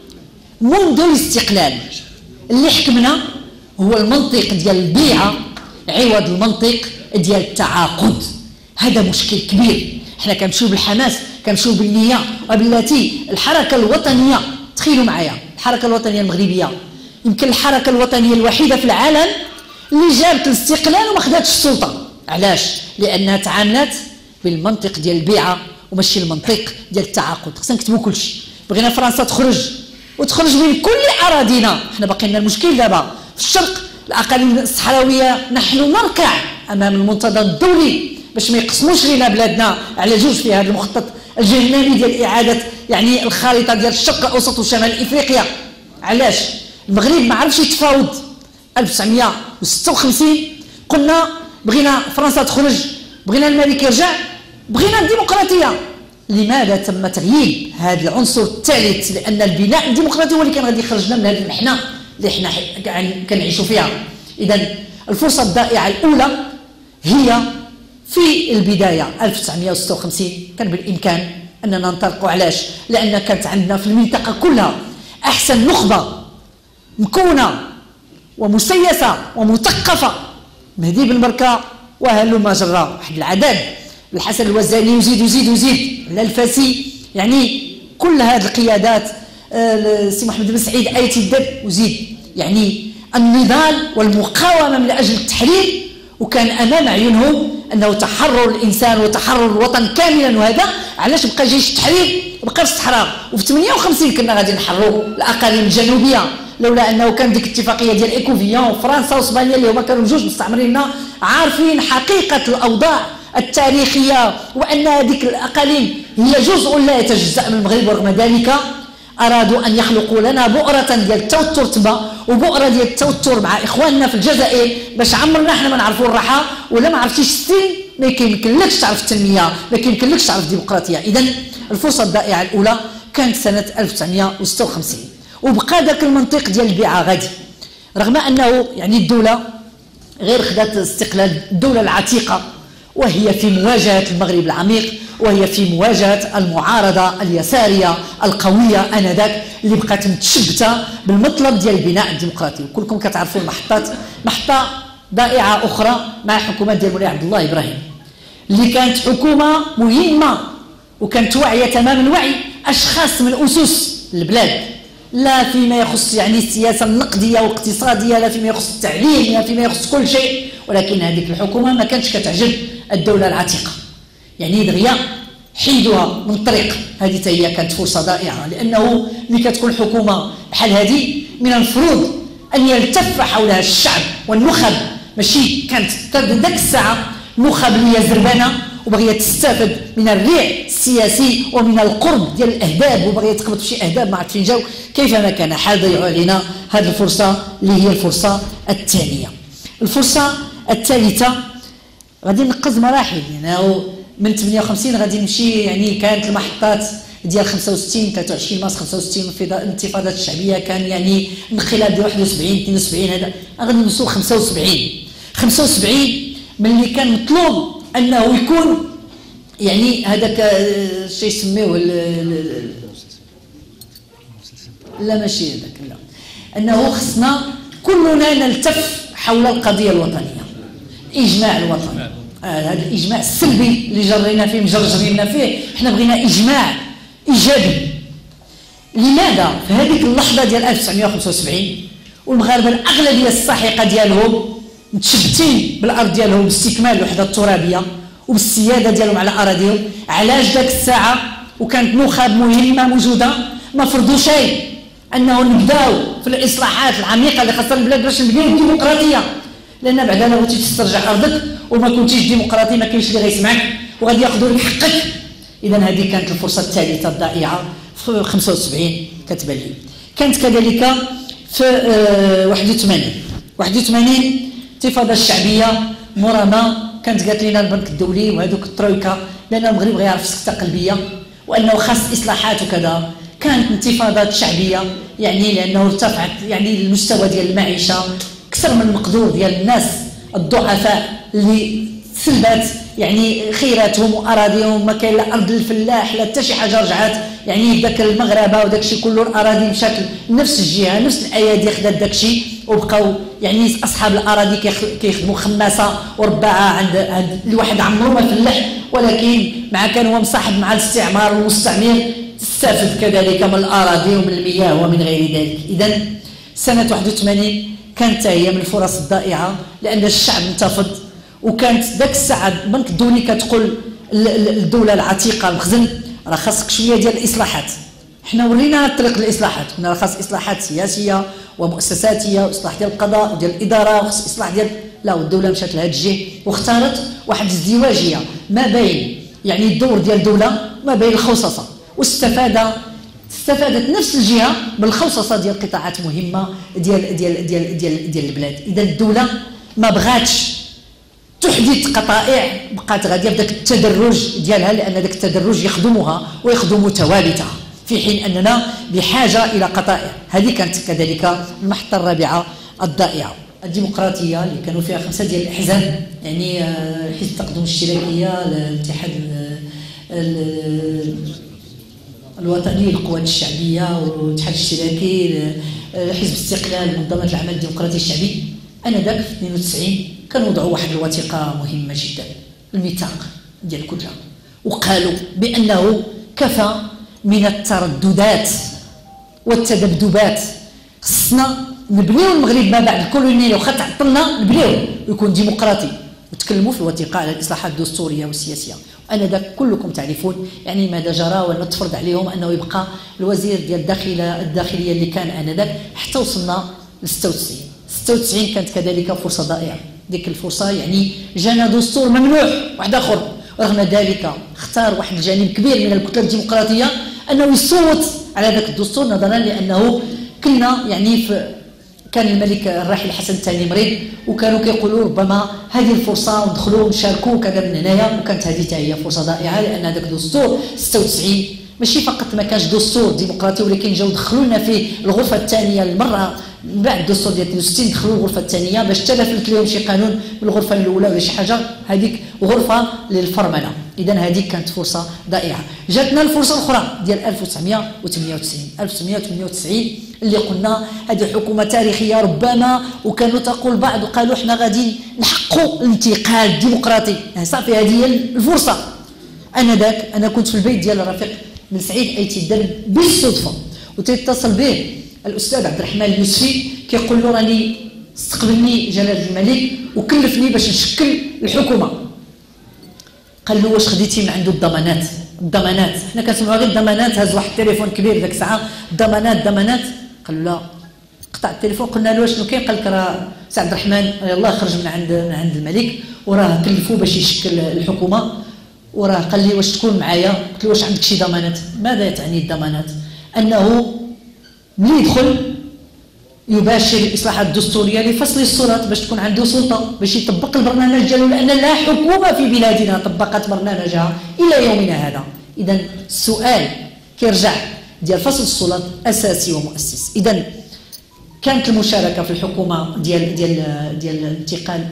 منذ الاستقلال اللي حكمنا هو المنطق ديال البيعه عوض المنطق ديال التعاقد. هذا مشكل كبير. حنا كنمشيو بالحماس كنمشيو بالنيه، وبالتي الحركه الوطنيه تخيلوا معايا الحركه الوطنيه المغربيه يمكن الحركه الوطنيه الوحيده في العالم اللي جابت الاستقلال وما خداتش السلطه. علاش؟ لانها تعاملات بالمنطق ديال البيعه وماشي المنطق ديال التعاقد. خصنا نكتبوا كلشي. بغينا فرنسا تخرج وتخرج من كل اراضينا. حنا باقي لنا المشكل دابا في الشرق، الاقاليم الصحراويه نحن نركع امام المنتدى الدولي باش ما يقسموش لينا بلادنا على جوج في هذا المخطط الجهنمي ديال اعاده يعني الخريطه ديال الشرق الاوسط وشمال افريقيا. علاش؟ المغرب ما عرفش يتفاوض. ألف وتسعمائة وستة وخمسين قلنا بغينا فرنسا تخرج، بغينا الملك يرجع، بغينا الديمقراطيه. لماذا تم تغييب هذا العنصر الثالث؟ لان البناء الديمقراطي هو اللي كان غادي يخرجنا من هذه المحنه اللي حنا كنعيشوا فيها. اذا الفرصه الضائعه الاولى هي في البدايه ألف وتسعمائة وستة وخمسين كان بالامكان اننا ننطلقوا. علاش؟ لان كانت عندنا في المنطقه كلها احسن نخبه مكونه ومسيسه ومثقفه، مهدي بن بركه وهلو ما جرى، واحد العدد الحسن الوزاني وزيد وزيد وزيد على الفاسي، يعني كل هذه القيادات، السي محمد بن سعيد آية الدب وزيد، يعني النضال والمقاومة من أجل التحرير، وكان أمام عيونهم أنه تحرر الإنسان وتحرر الوطن كاملا. وهذا علاش بقى جيش التحرير بقى في الصحراء، وفي ثمانية وخمسين كنا غادي نحرروا الأقاليم الجنوبية، لولا أنه كان ديك الاتفاقية ديال إيكوفيان وفرنسا وإسبانيا اللي هما كانوا بجوج مستعمرين عارفين حقيقة الأوضاع التاريخية، وأن هذيك الأقاليم هي جزء لا يتجزأ من المغرب. ورغم ذلك أرادوا أن يخلقوا لنا بؤرة ديال التوتر تما، وبؤرة ديال التوتر مع إخواننا في الجزائر، باش عمرنا حنا ما نعرفوا الراحة. ولا ما عرفتيش السن ما يمكنلكش تعرف التنمية، ما يمكنلكش تعرف الديمقراطية. إذن الفرصة الضائعة الأولى كانت سنة ألف وتسعمائة وستة وخمسين، وبقى ذاك المنطق ديال البيعة غادي، رغم أنه يعني الدولة غير خدات استقلال، الدولة العتيقة وهي في مواجهة المغرب العميق، وهي في مواجهة المعارضة اليسارية القوية آنذاك اللي بقات متشبتة بالمطلب ديال البناء الديمقراطي. وكلكم كتعرفوا المحطات، محطة ضائعة أخرى مع حكومة ديال مولاي عبد الله إبراهيم، اللي كانت حكومة مهمة وكانت واعية تمام الوعي، أشخاص من أسس البلاد، لا فيما يخص يعني السياسة النقدية والاقتصادية، لا فيما يخص التعليم، لا فيما يخص كل شيء. ولكن هذيك الحكومة ما كانتش كتعجب الدولة العتيقة، يعني دغيا حيدوها من الطريق. هذه هي كانت فرصة ضائعة، لأنه ملي كتكون حكومة بحال هذه من المفروض أن يلتف حولها الشعب والنخب، ماشي كانت ذاك الساعة نخب اللي هي زربانة وبغيت تستافد من الريع السياسي ومن القرب ديال الاهداب، وبغيت تقبض بشي اهداب ما عرفت فين جاو. كيفما كان حال ضيعوا علينا هذه الفرصه اللي هي الفرصه الثانيه. الفرصه الثالثه غادي نقز مراحل، يعني من ثمانية وخمسين غادي نمشي، يعني كانت المحطات ديال خمسة وستين ثلاثة وعشرين مارس خمسة وستين في الانتفاضات الشعبيه، كان يعني انقلاب ديال واحد وسبعين اثنين وسبعين، هذا غادي نوصلوا خمسة وسبعين خمسة وسبعين ملي كان مطلوب انه يكون يعني هذاك الشيء يسميوه لا ماشي هذاك، لا، انه خصنا كلنا نلتف حول القضيه الوطنيه، اجماع الوطن. هذا آه الاجماع السلبي اللي جرينا فيه مجرجرين فيه، احنا بغينا اجماع ايجابي. لماذا في هذيك اللحظه ديال ألف وتسعمائة وخمسة وسبعين والمغاربه الاغلبيه الساحقه ديالهم متشبتين بالارض ديالهم باستكمال الوحده الترابيه وبالسياده ديالهم على اراضيهم، علاش ذاك الساعه وكانت نخب مهمه موجوده ما فرضوا شيء انه نبداو في الاصلاحات العميقه اللي خاصها البلاد باش نبنيو الديمقراطيه؟ لان بعدا لو بغيتي تسترجع ارضك وما كنتيش ديمقراطي ما كاينش اللي غيسمعك وغادي ياخذوا لك حقك. اذا هذه كانت الفرصه الثالثه الضائعه في خمسة وسبعين كتبان لي. كانت كذلك في واحد وثمانين واحد وثمانين الانتفاضه الشعبيه مرمى، كانت قالت لنا البنك الدولي وهذوك الترويكا لان المغرب غيعرف سكته قلبيه وانه خاص اصلاحات وكذا. كانت انتفاضات شعبيه يعني لانه ارتفعت يعني المستوى ديال المعيشه اكثر من المقدور ديال الناس الضعفاء اللي سلبات يعني خيراتهم واراضيهم، ما كاين لا ارض الفلاح لا حتى شي حاجه رجعات، يعني داك المغاربه وداك الشيء كله الاراضي مشات نفس الجهه نفس الايادي خدات داك الشيء، وبقاو يعني اصحاب الاراضي كيخدموا خماسه ورباعه عند عند الواحد عمرو ما فلاح، ولكن مع كان هو مصاحب مع الاستعمار والمستعمر استفد كذلك من الاراضي ومن المياه ومن غير ذلك. اذا سنه واحد وثمانين كانت هي من الفرص الضائعه لان الشعب انتفض، وكانت ذاك الساعه البنك الدولي كتقول الدوله العتيقه المخزن راه خاصك شويه ديال الاصلاحات. حنا ورينا طريق الاصلاحات، قلنا راه خاص اصلاحات سياسيه ومؤسساتيه واصلاح ديال القضاء وديال الاداره وخاص اصلاح ديال لا، والدوله مشات لهذا الجهه واختارت واحد الازدواجيه ما بين يعني الدور ديال الدوله وما بين الخصصه، واستفاد استفادت نفس الجهه بالخصصه ديال قطاعات مهمه ديال ديال ديال ديال, ديال البلاد. اذا الدوله ما بغاتش تحدث قطائع، بقات غاديه في ذاك التدرج ديالها لان ذاك التدرج يخدمها ويخدم توابتها، في حين اننا بحاجه الى قطائع. هذه كانت كذلك المحطه الرابعه الضائعه. الديمقراطيه اللي كانوا فيها خمسه ديال الاحزاب، يعني حزب التقدم الاشتراكيه، الاتحاد الوطني للقوات الشعبيه والاتحاد الاشتراكي، حزب استقلال، منظمه العمل الديمقراطي الشعبي. انا ذاك في اثنين وتسعين كانوا وضعوا واحد الوثيقه مهمه جدا، الميثاق ديال الكتله، وقالوا بانه كفى من الترددات والتذبذبات، خصنا نبنيو المغرب ما بعد الكولونيال، واخا تعطلنا نبنيوه ويكون ديمقراطي، وتكلموا في الوثيقه على الاصلاحات الدستوريه والسياسيه. وانذاك كلكم تعرفون يعني ماذا جرى، ولا تفرض عليهم انه يبقى الوزير ديال الداخليه الداخليه اللي كان انذاك، حتى وصلنا ل ستة وتسعين. ستة وتسعين كانت كذلك فرصه ضائعه، ديك الفرصه يعني جانا دستور ممنوع واحد اخر، رغم ذلك اختار واحد الجانب كبير من الكتله الديمقراطيه انه يصوت على ذاك الدستور، نظرا لانه كنا يعني في كان الملك الراحل الحسن الثاني مريض، وكانوا كيقولوا ربما هذه الفرصه وندخلوا ونشاركوا كذا من هنايا، وكانت هذه حتى هي فرصه ضائعه، لان هذاك الدستور ستة وتسعين ماشي فقط ما كانش دستور ديمقراطي، ولكن جاو دخلوا لنا في الغرفه الثانيه المره من بعد الدستور ديال اثنين وستين، دخلوا الغرفه الثانيه باش تلفت لهم شي قانون بالغرفه الاولى ولا شي حاجه، هذيك غرفه للفرمله. اذا هذيك كانت فرصه ضائعه. جاتنا الفرصه الاخرى ديال ألف وتسعمائة وثمانية وتسعين ألف وتسعمائة وثمانية وتسعين اللي قلنا هذه حكومه تاريخيه ربما، وكانوا تقول بعض وقالوا احنا غادي نحققوا الانتقال الديمقراطي، يعني صافي هذه هي الفرصه. انا ذاك انا كنت في البيت ديال الرفيق بن سعيد ايتي الدرب بالصدفه، وتتصل به الاستاذ عبد الرحمن اليوسفي كيقول له راني استقبلني جلال الملك وكلفني باش نشكل الحكومه. قال له واش خديتي من عنده الضمانات؟ الضمانات حنا كنسمعوا غير الضمانات، هز واحد التليفون كبير ذاك الساعه الضمانات ضمانات. قال له لا، قطع التليفون. قلنا له واش كاين؟ قال لك راه سي عبد الرحمن يلاه خرج من عند من عند الملك وراه كلفوه باش يشكل الحكومه، وراه قال لي واش تكون معايا؟ قلت له واش عندك شي ضمانات؟ ماذا تعني الضمانات؟ انه ملي يدخل يباشر الاصلاحات الدستوريه لفصل السلطات باش تكون عنده سلطه باش يطبق البرنامج ديالو، لان لا حكومه في بلادنا طبقت برنامجها الى يومنا هذا. اذا السؤال كيرجع ديال فصل السلطات اساسي ومؤسس. اذا كانت المشاركه في الحكومه ديال ديال ديال الانتقال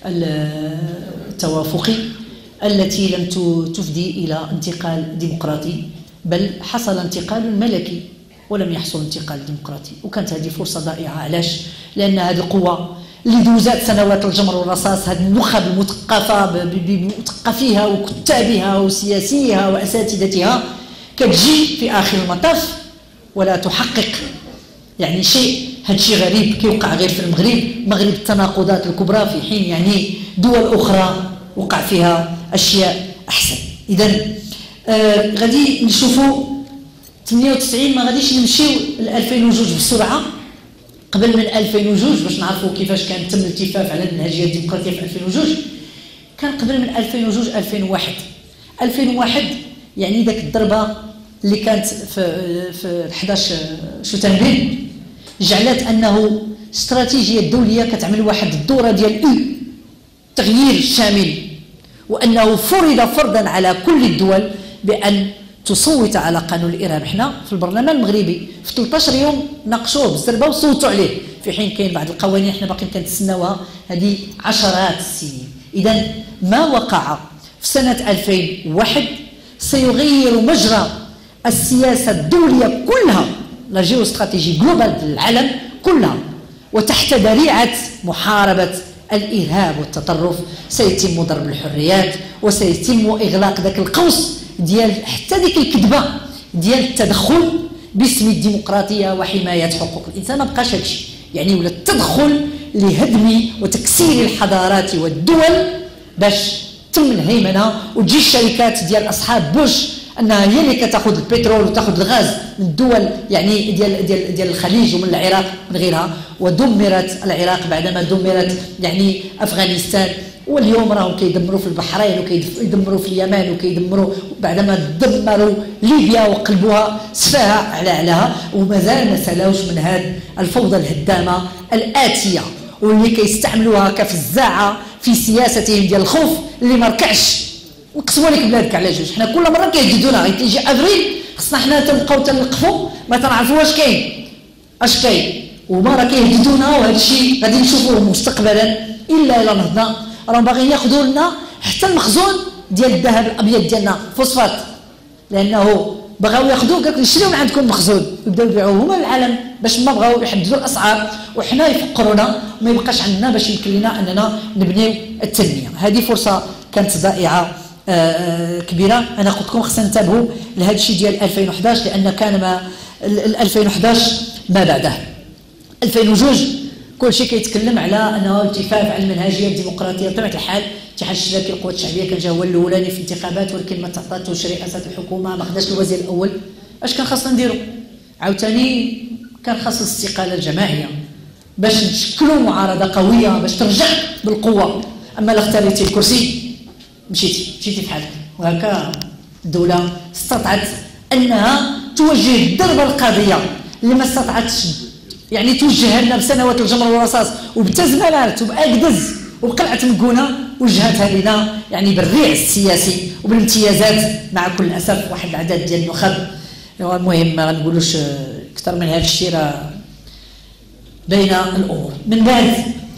التوافقي التي لم تفدي الى انتقال ديمقراطي، بل حصل انتقال ملكي ولم يحصل انتقال ديمقراطي، وكانت هذه فرصه ضائعه. علاش؟ لان هذه القوه اللي دوزات سنوات الجمر والرصاص، هذه النخب المثقفه بمثقفيها وكتابها وسياسيها واساتذتها، كتجي في اخر المطاف ولا تحقق يعني شيء. هذا الشيء غريب كيوقع غير في المغرب، مغرب التناقضات الكبرى، في حين يعني دول اخرى وقع فيها اشياء احسن. اذا آه غادي نشوفوا ثمانية وتسعين، ما غاديش نمشيو ل ألفين وجوج بسرعه. قبل من ألفين وجوج باش نعرفوا كيفاش كان تم الالتفاف على المنهجيه الديمقراطيه في ألفين وجوج، كان قبل من ألفين وجوج ألفين وواحد. ألفين وواحد يعني ذاك الضربه اللي كانت في في أحد عشر شتنبر جعلت انه استراتيجيه الدوليه كتعمل واحد الدوره ديال تغيير شامل، وانه فرض فرضا على كل الدول بان تصوت على قانون الارهاب. حنا في البرلمان المغربي في ثلاثة عشر يوم ناقشوه بالزربه وصوتوا عليه، في حين كاين بعض القوانين حنا باقيين كنتسناوها هذه عشرات السنين. اذا ما وقع في سنه ألفين وواحد سيغير مجرى السياسه الدوليه كلها، لا جيو استراتيجي جلوبال للعالم كلها، وتحت ذريعه محاربه الارهاب والتطرف سيتم ضرب الحريات، وسيتم اغلاق ذاك القوس ديال حتى ديك الكذبه ديال التدخل باسم الديمقراطيه وحمايه حقوق الانسان. ما بقاش هادشي، يعني ولا التدخل لهدم وتكسير الحضارات والدول باش تم الهيمنه وتجي الشركات ديال اصحاب بوش انها هي اللي كتاخذ البترول وتاخذ الغاز من الدول يعني ديال ديال ديال الخليج ومن العراق من غيرها، ودمرت العراق بعدما دمرت يعني افغانستان، واليوم راهم كيدمروا في البحرين وكيدمروا في اليمن وكيدمروا بعدما دمروا ليبيا وقلبوها سفاها على علىها، ومازال ما سلاوش من هذه الفوضى الهدامه الاتيه واللي كيستعملوها كفزاعه في سياستهم ديال الخوف اللي ما ركعش. نقسموا لك بلادك على جوج، حنا كل مره كيجدونا غير تيجي افريل خصنا حنا تنبقاو تنقفوا ما تنعرفوا واش كاين اش كاين، وما راه كيهددونا، وهذا الشيء غادي نشوفوه مستقبلا الا الا نهضنا. راهم باغيين ياخذوا لنا حتى المخزون ديال الذهب الابيض ديالنا فوسفات، لانه بغاو ياخذوا قال لك نشريو من عندكم مخزون ويبداو يبيعوه هما للعالم باش ما بغاو يحددوا الاسعار وحنا يفقرونا وما يبقاش عندنا باش يمكن لنا اننا نبنيو التنميه. هذه فرصه كانت ضائعه كبيره. انا قلت لكم خصنا ننتبهوا لهذا الشيء ديال ألفين وإحداش، لان كان ما ألفين وإحداش ما بعده. ألفين وجوج كل شيء كيتكلم على انه التفاف على المنهجيه الديمقراطيه. بطبيعه الحال الاتحاد الاشتراكي للقوات الشعبيه كان جا هو الاولاني في الانتخابات، ولكن ما تعطاتوش رئاسه الحكومه، ما خداش الوزير الاول. اش كان خاصنا نديرو؟ عاوتاني كان خاص الاستقاله الجماعيه باش نشكلوا معارضه قويه باش ترجع بالقوه. اما لا اختاريتي الكرسي مشيتي مشيتي في حالك. وهكا الدوله استطاعت انها توجه الضربه القاضيه اللي ما استطاعتش يعني توجهها لنا بسنوات الجمر والرصاص وبالتزمانات وباكدز وبقلعه مكونه، وجهتها لنا يعني بالريع السياسي وبالامتيازات مع كل اسف واحد العدد ديال النخب. المهم ما غنقولوش اكثر من هذا الشيء، راه بين الامور. من بعد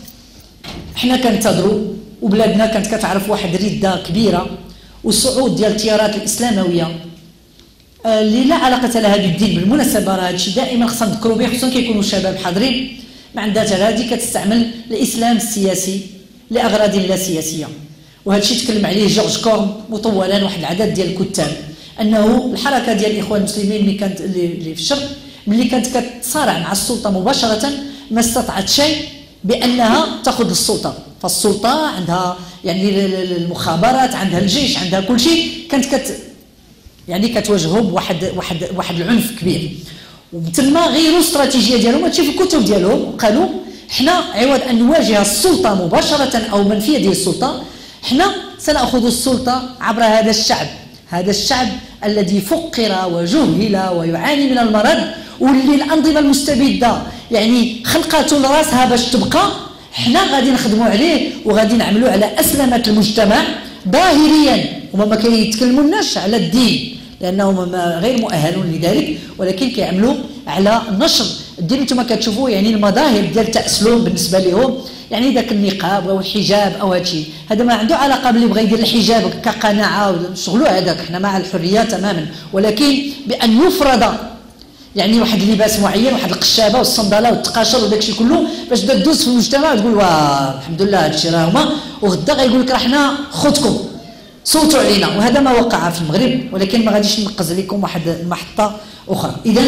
حنا كنتظروا وبلادنا كانت كتعرف واحد رده كبيره والصعود ديال التيارات الاسلامويه اللي لا علاقه لها بالدين. بالمناسبه راه هادشي دائما خصنا نذكروا به، خصوصا كيكونوا شباب حاضرين. ما عندها حتى هذه كتستعمل الاسلام السياسي لاغراض لا سياسيه. وهذا الشيء تكلم عليه جورج كورن مطولا واحد العدد ديال الكتاب، انه الحركه ديال الاخوان المسلمين اللي كانت اللي في الشرق ملي كانت كتصارع مع السلطه مباشره ما استطاعت شيء بانها تاخذ السلطه. فالسلطه عندها يعني المخابرات، عندها الجيش، عندها كل شيء، كانت كت يعني كتواجهوا بواحد واحد واحد العنف كبير. وتما غيروا الاستراتيجيه ديالهم، هادشي في الكتب ديالهم، وقالوا حنا عوض ان نواجه السلطه مباشره او منفيه ديال السلطه، حنا سناخذ السلطه عبر هذا الشعب، هذا الشعب الذي فقر وجهل ويعاني من المرض، واللي الانظمه المستبده يعني خلقته لراسها باش تبقى. حنا غادي نخدموا عليه وغادي نعملوا على اسلمه المجتمع ظاهريا. هما ما كيتكلموناش على الدين لانهم غير مؤهلون لذلك، ولكن كيعملوا على نشر الدين. انتم كتشوفوا يعني المظاهر ديال التاسلم بالنسبه لهم، يعني ذاك النقاب او الحجاب او هادشي، هذا ما عنده علاقه باللي بغى يدير الحجاب كقناعه شغلوا هذاك. حنا مع الحريه تماما، ولكن بان يفرض يعني واحد اللباس معين، واحد القشابه والصنداله والتقاشر وداك الشيء كله باش تدوز في المجتمع وتقول واه الحمد لله هادشي راه هما، وغدا غيقول لك راه حنا خذكم صوتوا علينا. وهذا ما وقع في المغرب، ولكن ما غاديش ننقز لكم واحد المحطه اخرى. اذا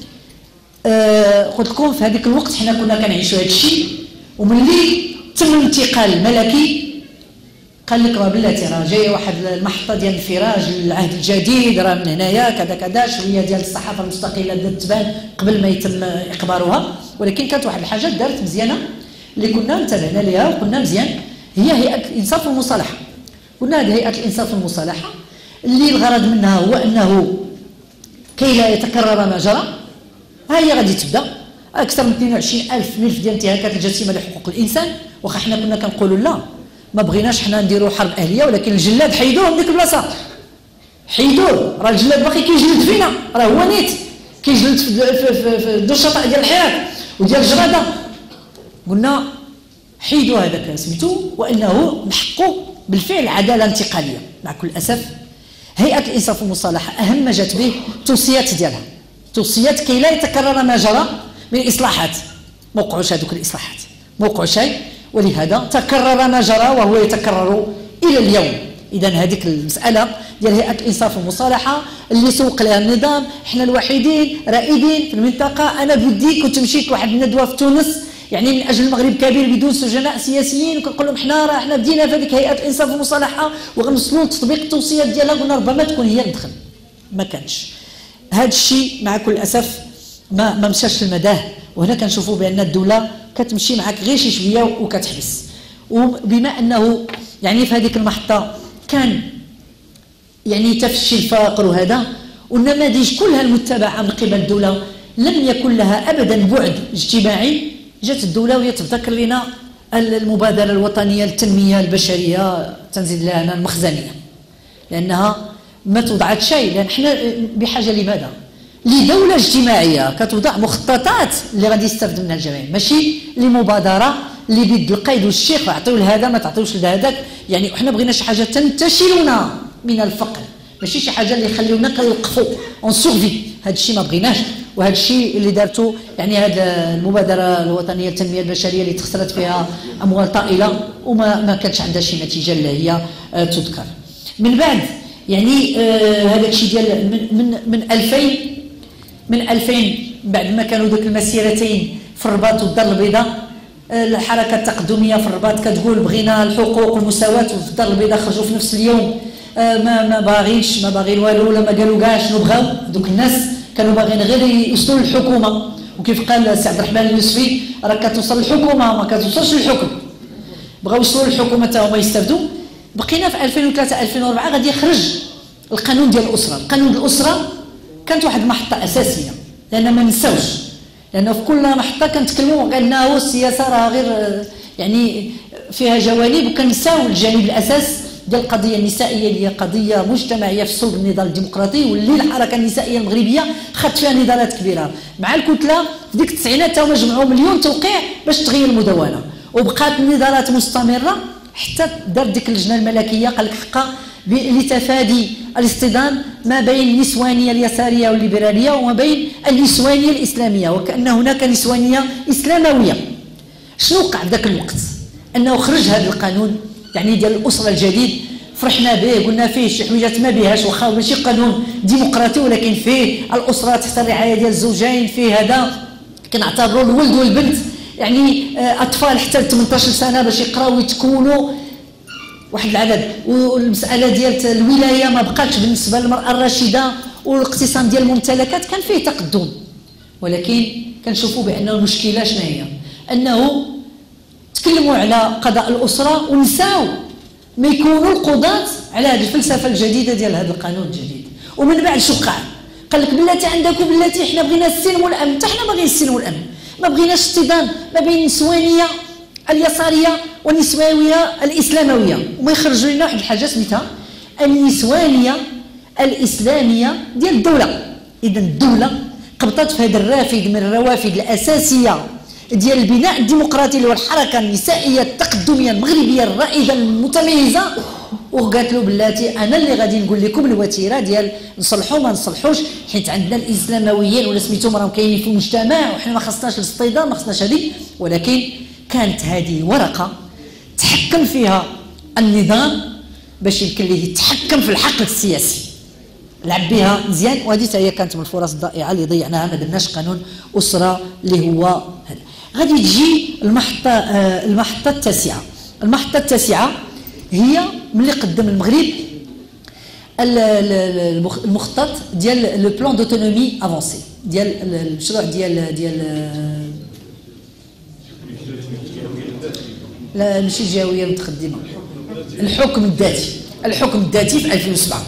آه قلت لكم في هذاك الوقت حنا كنا كنعيشوا هذا الشيء، وملي تم الانتقال الملكي قال لك راه بلاتي راه جايه واحد المحطه ديال انفراج للعهد الجديد، راه من هنايا كذا كذا شويه ديال الصحافه المستقله بدات تبان قبل ما يتم اقبارها. ولكن كانت واحد الحاجه دارت مزيانه اللي كنا انتبهنا لها وقلنا مزيان، هي هيئه الانصاف والمصالحه. قلنا هذه هيئه الانصاف والمصالحه اللي الغرض منها هو انه كي لا يتكرر ما جرى. ها هي غادي تبدا اكثر من اثنين وعشرين ألف ملف ديال الانتهاكات الجسيمه لحقوق الانسان. واخا حنا كنا كنقولوا لا ما بغيناش حنا نديروا حرب اهليه، ولكن الجلاد حيدوه من ديك البلاصه، حيدوه. راه الجلاد باقي كيجلد فينا، راه هو نيت كيجلد في في في دو الشطأ ديال الحياه وديال الجراده. قلنا حيدوا هذاك سميتو، وانه نحقوا بالفعل عداله انتقاليه. مع كل اسف هيئه الانصاف والمصالحه اهم ما جات به توصيات ديالها، توصيات كي لا يتكرر ما جرى من اصلاحات. ما وقعوش هذوك الاصلاحات، ما وقعوا شيء، ولهذا تكرر ما جرى وهو يتكرر الى اليوم. اذا هذيك المساله ديال هيئه الانصاف والمصالحه اللي سوق لها النظام، احنا الوحيدين رائدين في المنطقه. انا بدي كنت مشيت لواحد الندوه في تونس يعني من اجل المغرب كبير بدون سجناء سياسيين، وكنقول لهم حنا راه حنا بدينا في هذيك هيئه الانصاف والمصالحه وغنوصلوا لتطبيق التوصيات ديالها. قلنا ربما تكون هي ندخل، ما كانش هذا الشيء. مع كل اسف ما ما مشاش المداه. وهنا كنشوفوا بان الدوله كتمشي معك غير شي شويه وكتحبس. وبما انه يعني في هذيك المحطه كان يعني تفشي الفقر وهذا، والنماذج كلها المتبعه من قبل الدوله لم يكن لها ابدا بعد اجتماعي، جات الدوله وهي تذكر لنا المبادره الوطنيه للتنميه البشريه تنزيد لها هنا المخزنيه، لانها ما توضعت شيء. لان حنا بحاجه لماذا؟ لدوله اجتماعيه كتوضع مخططات اللي غادي يستافد منها الجميع، ماشي لمبادره اللي بيد القيد والشيخ عطيو لهذا ما تعطيوش لهذاك. يعني حنا بغينا شي حاجه تنتشلنا من الفقر، ماشي شي حاجه اللي يخليونا كنوقفوا اون سورفي. هذا الشيء ما بغيناش، وهذا الشيء اللي دارته يعني هذه المبادره الوطنيه للتنميه البشريه اللي تخسرت فيها اموال طائله وما ما كانتش عندها شي نتيجه اللي هي تذكر. من بعد يعني آه هذا الشيء ديال من من من ألفين من ألفين بعد ما كانوا ذوك المسيرتين في الرباط والدار البيضاء، الحركه التقدميه في الرباط كتقول بغينا الحقوق والمساواه، وفي الدار البيضاء خرجوا في نفس اليوم ما ما باغينش ما باغين والو، ولا ما قالوا كاع شنو بغاو. دوك الناس كانوا باغيين غير يوصلوا للحكومه، وكيف قال سي عبد الرحمن اليوسفي راه كتوصل للحكومه ما كتوصلش للحكم، بغاو يوصلوا للحكومه حتى هما يستافدوا. بقينا في ألفين وثلاثة ألفين وأربعة غادي يخرج القانون ديال الاسره. القانون ديال الاسره كانت واحد المحطه اساسيه، لان ما نساوش، لانه في كل محطه كنتكلموا على انه السياسه راه غير يعني فيها جوانب، وكنساو الجانب الاساس ديال القضيه النسائيه اللي هي قضيه مجتمعيه في صلب النضال الديمقراطي، واللي الحركه النسائيه المغربيه خدت فيها نضالات كبيره مع الكتله في ديك التسعينات. هما جمعوا مليون توقيع باش تغير المدونه، وبقات النضالات مستمره حتى دار ديك اللجنه الملكيه قال لك حقا لتفادي الاصطدام ما بين النسوانيه اليساريه والليبراليه وما بين النسوانيه الاسلاميه، وكان هناك نسوانيه اسلامويه. شنو وقع في ذاك الوقت؟ انه خرج هذا القانون يعني ديال الاسره الجديد، فرحنا به، قلنا فيه شي حويجات ما بهاش، واخا ماشي قانون ديمقراطي ولكن فيه الاسره تحت الرعايه ديال الزوجين، فيه هذا كنعتبروا الولد والبنت يعني اطفال حتى ثمنطاش سنه باش يقراو ويتكونوا واحد العدد. والمساله ديال الولايه ما بقاتش بالنسبه للمراه الراشده، والاقتسام ديال الممتلكات كان فيه تقدم، ولكن كنشوفوا بان المشكله شنو هي؟ انه تكلموا على قضاء الاسره ونساو ما يكونوا القضاة على هذه الفلسفه الجديده ديال هذا القانون الجديد. ومن بعد شو وقع؟ قال لك بلاتي عندكم بلاتي حنا بغينا السلم والامن، حتى حنا باغيين السلم والامن، ما بغيناش اصطدام ما بين النسوانيه اليساريه والنسوانيه الاسلامويه، وما يخرجوا لنا واحد الحاجه سميتها النسوانيه الاسلاميه ديال الدوله. اذا الدوله قبطت في هذا الرافد من الروافد الاساسيه ديال البناء الديمقراطي اللي هو الحركه النسائيه التقدميه المغربيه الرائده المتميزه، وقالت له بلاتي انا اللي غادي نقول لكم الوتيره ديال نصلحوا ما نصلحوش، حيت عندنا الاسلامويين ولا سميتهم راهم كاينين في المجتمع وحنا ما خصناش الاصطدام ما خصناش هذه. ولكن كانت هذه ورقه تحكم فيها النظام باش يمكن ليه يتحكم في الحقل السياسي، لعب بها مزيان. وهذه هي كانت من الفرص الضائعه اللي ضيعناها، ما درناش قانون اسره اللي هو هذا. غادي تجي المحطه آه المحطه التاسعه. المحطه التاسعه هي ملي قدم المغرب المخطط ديال لو بلان دوتونومي افونسي ديال المشروع ديال ديال لا ماشي الجهويه المتقدمه، الحكم الذاتي. الحكم الذاتي في ألفين وسبعة،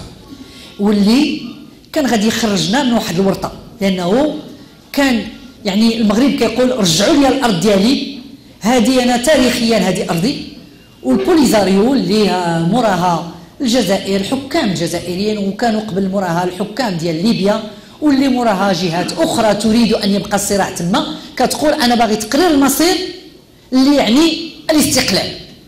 واللي كان غادي يخرجنا من واحد الورطه، لانه كان يعني المغرب كيقول رجعوا لي الارض ديالي، هذه انا تاريخيا هذه ارضي، والبوليزاريو اللي موراها الجزائر الحكام الجزائريين، وكانوا قبل موراها الحكام ديال ليبيا، واللي موراها جهات اخرى تريد ان يبقى الصراع تما، كتقول انا باغي تقرير المصير اللي يعني الاستقلال،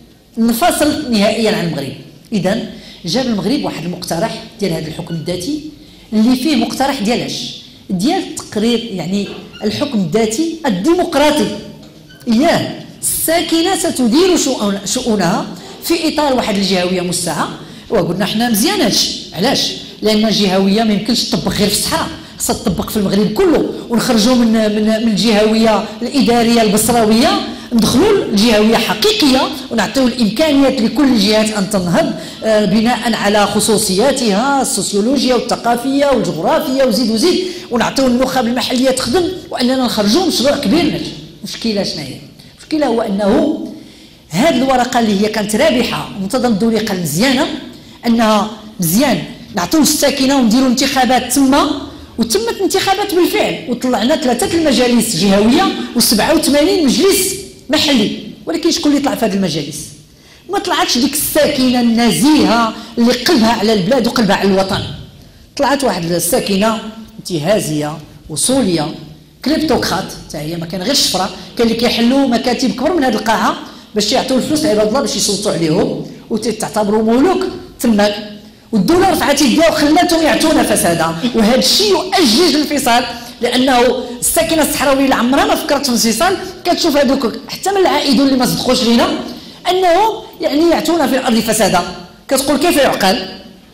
نفصل نهائيا عن المغرب. اذا جاب المغرب واحد المقترح ديال هذا الحكم الذاتي اللي فيه مقترح ديالاش ديال تقرير يعني الحكم الذاتي الديمقراطي. اياه الساكنه ستدير شؤونها في اطار واحد الجهويه موسعه. وقلنا حنا مزيان هادشي، علاش؟ لان الجهويه ما يمكنش تطبق غير في الصحراء، خصها تطبق في المغرب كله، ونخرجوا من من من الجهويه الاداريه البصراويه ندخلوا الجهويه حقيقيه، ونعطيو الامكانيات لكل الجهات ان تنهض بناء على خصوصياتها السوسيولوجيه والثقافيه والجغرافيه وزيد وزيد، ونعطيو النخب المحليه تخدم، واننا نخرجوا مشروع كبير ناجح. المشكله شنو هي؟ المشكله هو انه هذه الورقه اللي هي كانت رابحه ومنتظم الدولي قال مزيانه، انها مزيان نعطيو الساكنه ونديروا انتخابات تما، وتمت انتخابات بالفعل، وطلعنا ثلاثه المجالس جهويه وسبعة وثمانين مجلس محلي. ولكن شكون اللي طلع في هذه المجالس؟ ما طلعتش ديك الساكنه النزيهه اللي قلبها على البلاد وقلبها على الوطن. طلعت واحد الساكنه انتهازيه وصوليه كليبتوقراط، حتى هي ما كان غير الشفره، كان اللي كيحلوا مكاتب كبر من هذه القاعه باش يعطيو الفلوس لعباد الله باش يصوتوا عليهم وتعتبروا ملوك تماك، والدوله رفعت يديها وخلاتهم يعطونا فسادا. وهذا الشيء يؤجج الانفصال، لانه الساكنه الصحراويه اللي عمرها ما فكرت في الانفصال كتشوف هذوك حتى من العائدون اللي ما صدقوش لينا انه يعني يعطونا في الارض فسادا، كتقول كيف يعقل؟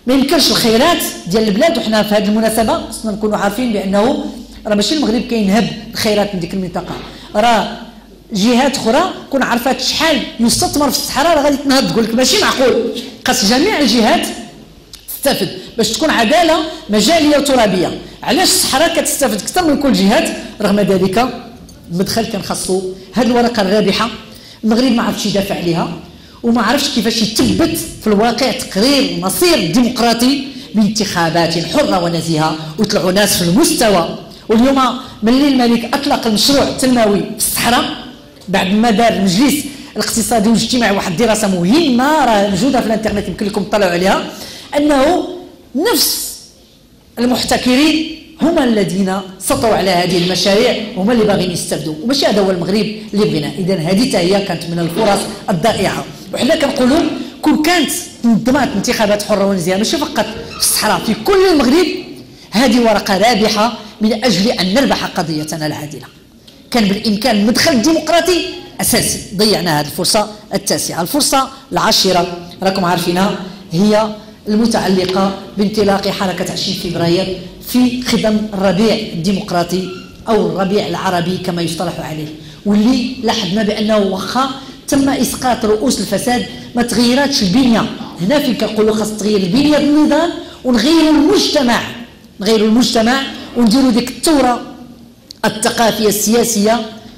ما يمكنش الخيرات ديال البلاد. وحنا في هذه المناسبه خصنا نكونوا عارفين بانه راه ماشي المغرب كينهب الخيرات من ديك المنطقه، راه جهات اخرى كون عرفات شحال يستثمر في الصحراء راه غادي تنهض تقول لك ماشي معقول. خاص جميع الجهات تستافد باش تكون عداله مجاليه وترابيه. علاش الصحراء كتستافد اكثر من كل الجهات؟ رغم ذلك المدخل كان خاصو هذه الورقه الرابحه. المغرب ما عرفش يدافع عليها وما عرفش كيفاش يثبت في الواقع تقرير مصير ديمقراطي بانتخابات حره ونزيهه وطلعوا ناس في المستوى. واليوم ملي الملك اطلق المشروع التنموي في الصحراء بعد ما دار المجلس الاقتصادي والاجتماعي واحد الدراسه مهمه راه موجوده في الانترنت يمكن لكم تطلعوا عليها، انه نفس المحتكرين هما الذين سطوا على هذه المشاريع وهما اللي باغيين يستافدوا، وماشي هذا هو المغرب اللي بغينا. اذا هذه حتى هي كانت من الفرص الضائعه. وحنا كنقولوا كون كانت تنظمات انتخابات حره ونزيهه ماشي فقط في الصحراء في كل المغرب، هذه ورقه رابحه من اجل ان نربح قضيتنا العادله. كان بالامكان المدخل الديمقراطي اساسي، ضيعنا هذه الفرصه التاسعه. الفرصه العاشره راكم عارفينها هي المتعلقه بانطلاق حركه عشرين فبراير في خدم الربيع الديمقراطي او الربيع العربي كما يصطلح عليه، واللي لاحظنا بانه واخا تم اسقاط رؤوس الفساد ما تغيراتش البنيه. هنا فين كنقولوا خاص تغيير البنيه بالنظام ونغيروا المجتمع، نغيروا المجتمع ونديروا ديك الثوره الثقافيه السياسيه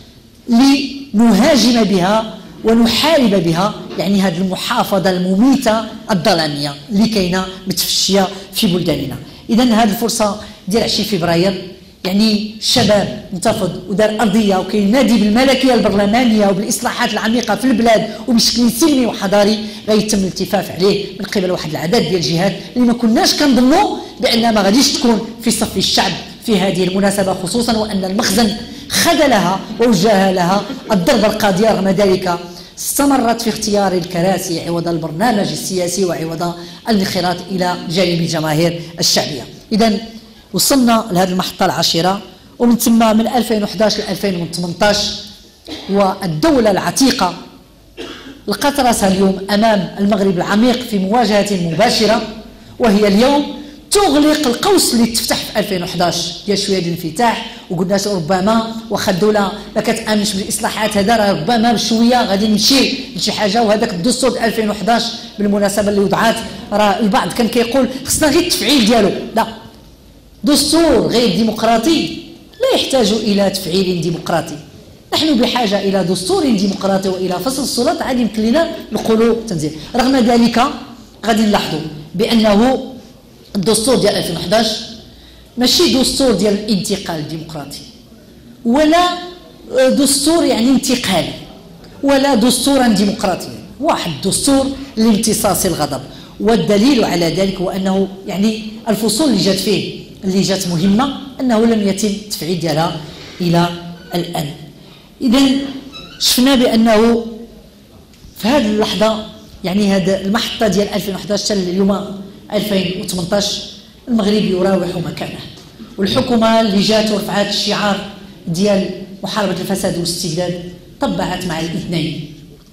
لنهاجم بها ونحارب بها يعني هذه المحافظه المميته الظلاميه اللي كاينه متفشيه في بلداننا. اذا هذه الفرصه ديال عشرين فبراير يعني الشباب انتفض ودار ارضيه وكينادي بالملكيه البرلمانيه وبالاصلاحات العميقه في البلاد وبشكل سلمي وحضاري غيتم الالتفاف عليه من قبل واحد العدد ديال الجهات اللي ما كناش كنظنوا بانها ما غاديش تكون في صف الشعب في هذه المناسبه، خصوصا وان المخزن خذلها ووجه لها الضربه القاضيه. رغم ذلك استمرت في اختيار الكراسي عوض البرنامج السياسي وعوض الانخراط الى جانب الجماهير الشعبيه. اذا وصلنا لهذه المحطه العاشره، ومن ثم من ألفين وأحد عشر ل ألفين وثمانية عشر والدوله العتيقه لقت راسها اليوم امام المغرب العميق في مواجهه مباشره، وهي اليوم تغلق القوس اللي تفتح في ألفين وأحد عشر ديال شويه ديال الانفتاح. وقلنا ربما واخا الدوله ما كتامنش بالاصلاحات هذا راه ربما بشويه غادي نمشي لشي حاجه. وهذاك الدستور ديال ألفين وأحد عشر بالمناسبه اللي وضعات راه البعض كان كيقول خصنا غير التفعيل ديالو، لا، دستور غير ديمقراطي لا يحتاج الى تفعيل ديمقراطي. نحن بحاجه الى دستور ديمقراطي والى فصل السلطات عاد يمكن لنا نقولوا تنزيل. رغم ذلك غادي نلاحظوا بانه الدستور ديال ألفين وأحد عشر ماشي دستور ديال الانتقال الديمقراطي ولا دستور يعني انتقالي ولا دستورا ديمقراطيا، واحد دستور لامتصاص الغضب. والدليل على ذلك هو انه يعني الفصول اللي جات فيه اللي جات مهمه انه لم يتم التفعيل ديالها الى الان. اذا شفنا بانه في هذه اللحظه يعني هذه المحطه ديال ألفين وأحد عشر اليوم ألفين وثمانية عشر المغرب يراوح مكانه، والحكومه اللي جات ورفعت الشعار ديال محاربه الفساد والاستبداد طبعت مع الاثنين،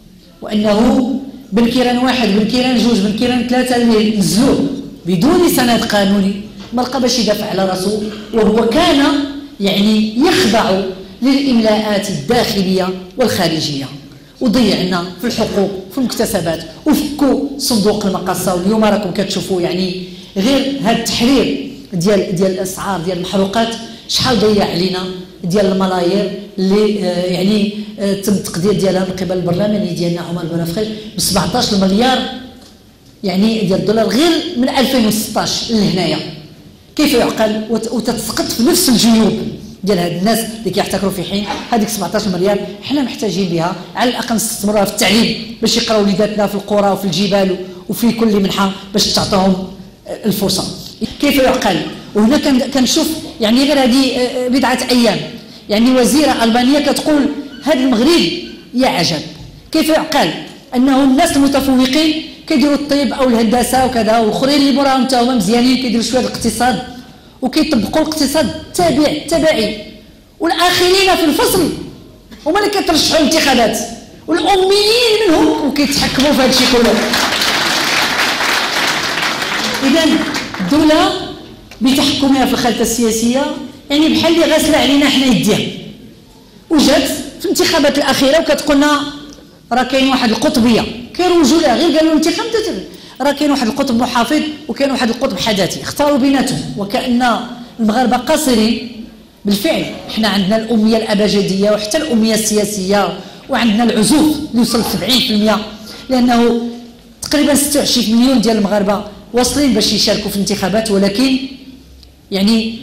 وانه بالكيران واحد بالكيران جوج بالكيران ثلاثه اللي نزلوه بدون سند قانوني ما لقى باش يدافع على راسه، وهو كان يعني يخضع للاملاءات الداخليه والخارجيه. وضيعنا في الحقوق في المكتسبات وفكوا صندوق المقاصه. واليوم راكم كتشوفوا يعني غير هذا التحرير ديال ديال الاسعار ديال المحروقات شحال ضيع علينا ديال الملايير اللي يعني تم التقدير ديالها من قبل البرلماني ديالنا عمر بن ب سبعطاش مليار يعني ديال الدولار غير من ألفين وستطاش لهنايا. كيف يعقل وتتسقط في نفس الجيوب ديال هاد الناس اللي كيحتكروا في حين هذيك سبعطاش مليار حنا محتاجين بها على الاقل نستثمروها في التعليم باش يقراو وليداتنا في القرى وفي الجبال وفي كل منحى باش تعطيهم الفرصه. كيف يعقل؟ وهنا كنشوف يعني غير هذه بضعه ايام يعني وزيره البانيه كتقول هذا المغرب يا عجب. كيف يعقل انه الناس المتفوقين كيديروا الطب او الهندسه وكذا والاخرين اللي موراهم حتى هما مزيانين كيديروا شويه الاقتصاد وكيطبقوا الاقتصاد التابع التبعي، والاخرين في الفصل هما اللي كيترشحوا الانتخابات والاميين منهم وكيتحكموا في هذا الشيء كله. إذا الدولة بتحكمها في الخارطة السياسية يعني بحال اللي غاسلة علينا حنا يديها، وجات في الانتخابات الأخيرة وكتقول لنا راه كاين واحد القطبية كيروجوا لها، غير قالوا الانتخاب راه كاين واحد القطب محافظ وكاين واحد القطب حداثي، اختاروا بيناتهم، وكأن المغاربة قاصرين. بالفعل حنا عندنا الأمية الأبجدية وحتى الأمية السياسية، وعندنا العزوف اللي وصل سبعين بالمئة، لأنه تقريبا ستة وعشرين مليون ديال المغاربة واصلين باش يشاركوا في الانتخابات، ولكن يعني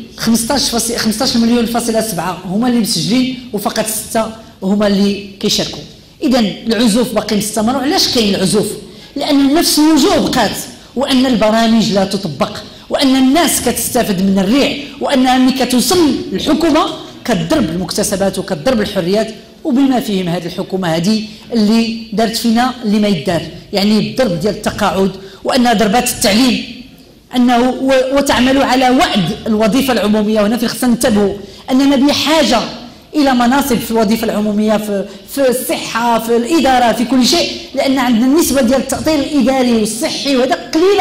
خمسطاش مليون فاصلة سبعة هما اللي مسجلين وفقط ستة هما اللي كيشاركوا. إذا العزوف باقي مستمر. وعلاش كاين العزوف؟ لأن نفس الوجوه بقات، وأن البرامج لا تطبق، وأن الناس كتستافد من الريع، وأنها ملي كتوصل الحكومة كتضرب المكتسبات وكتضرب الحريات، وبما فيهم هذه الحكومة هذه اللي دارت فينا اللي ما يدار، يعني الضرب ديال التقاعد، وأنها ضربات التعليم، أنه وتعمل على وعد الوظيفة العمومية. وهنا في خصنا ننتبهوا أننا بحاجة إلى مناصب في الوظيفة العمومية، في, في الصحة، في الإدارة، في كل شيء، لأن عندنا النسبة ديال التأطير الإداري والصحي وهذا قليلة،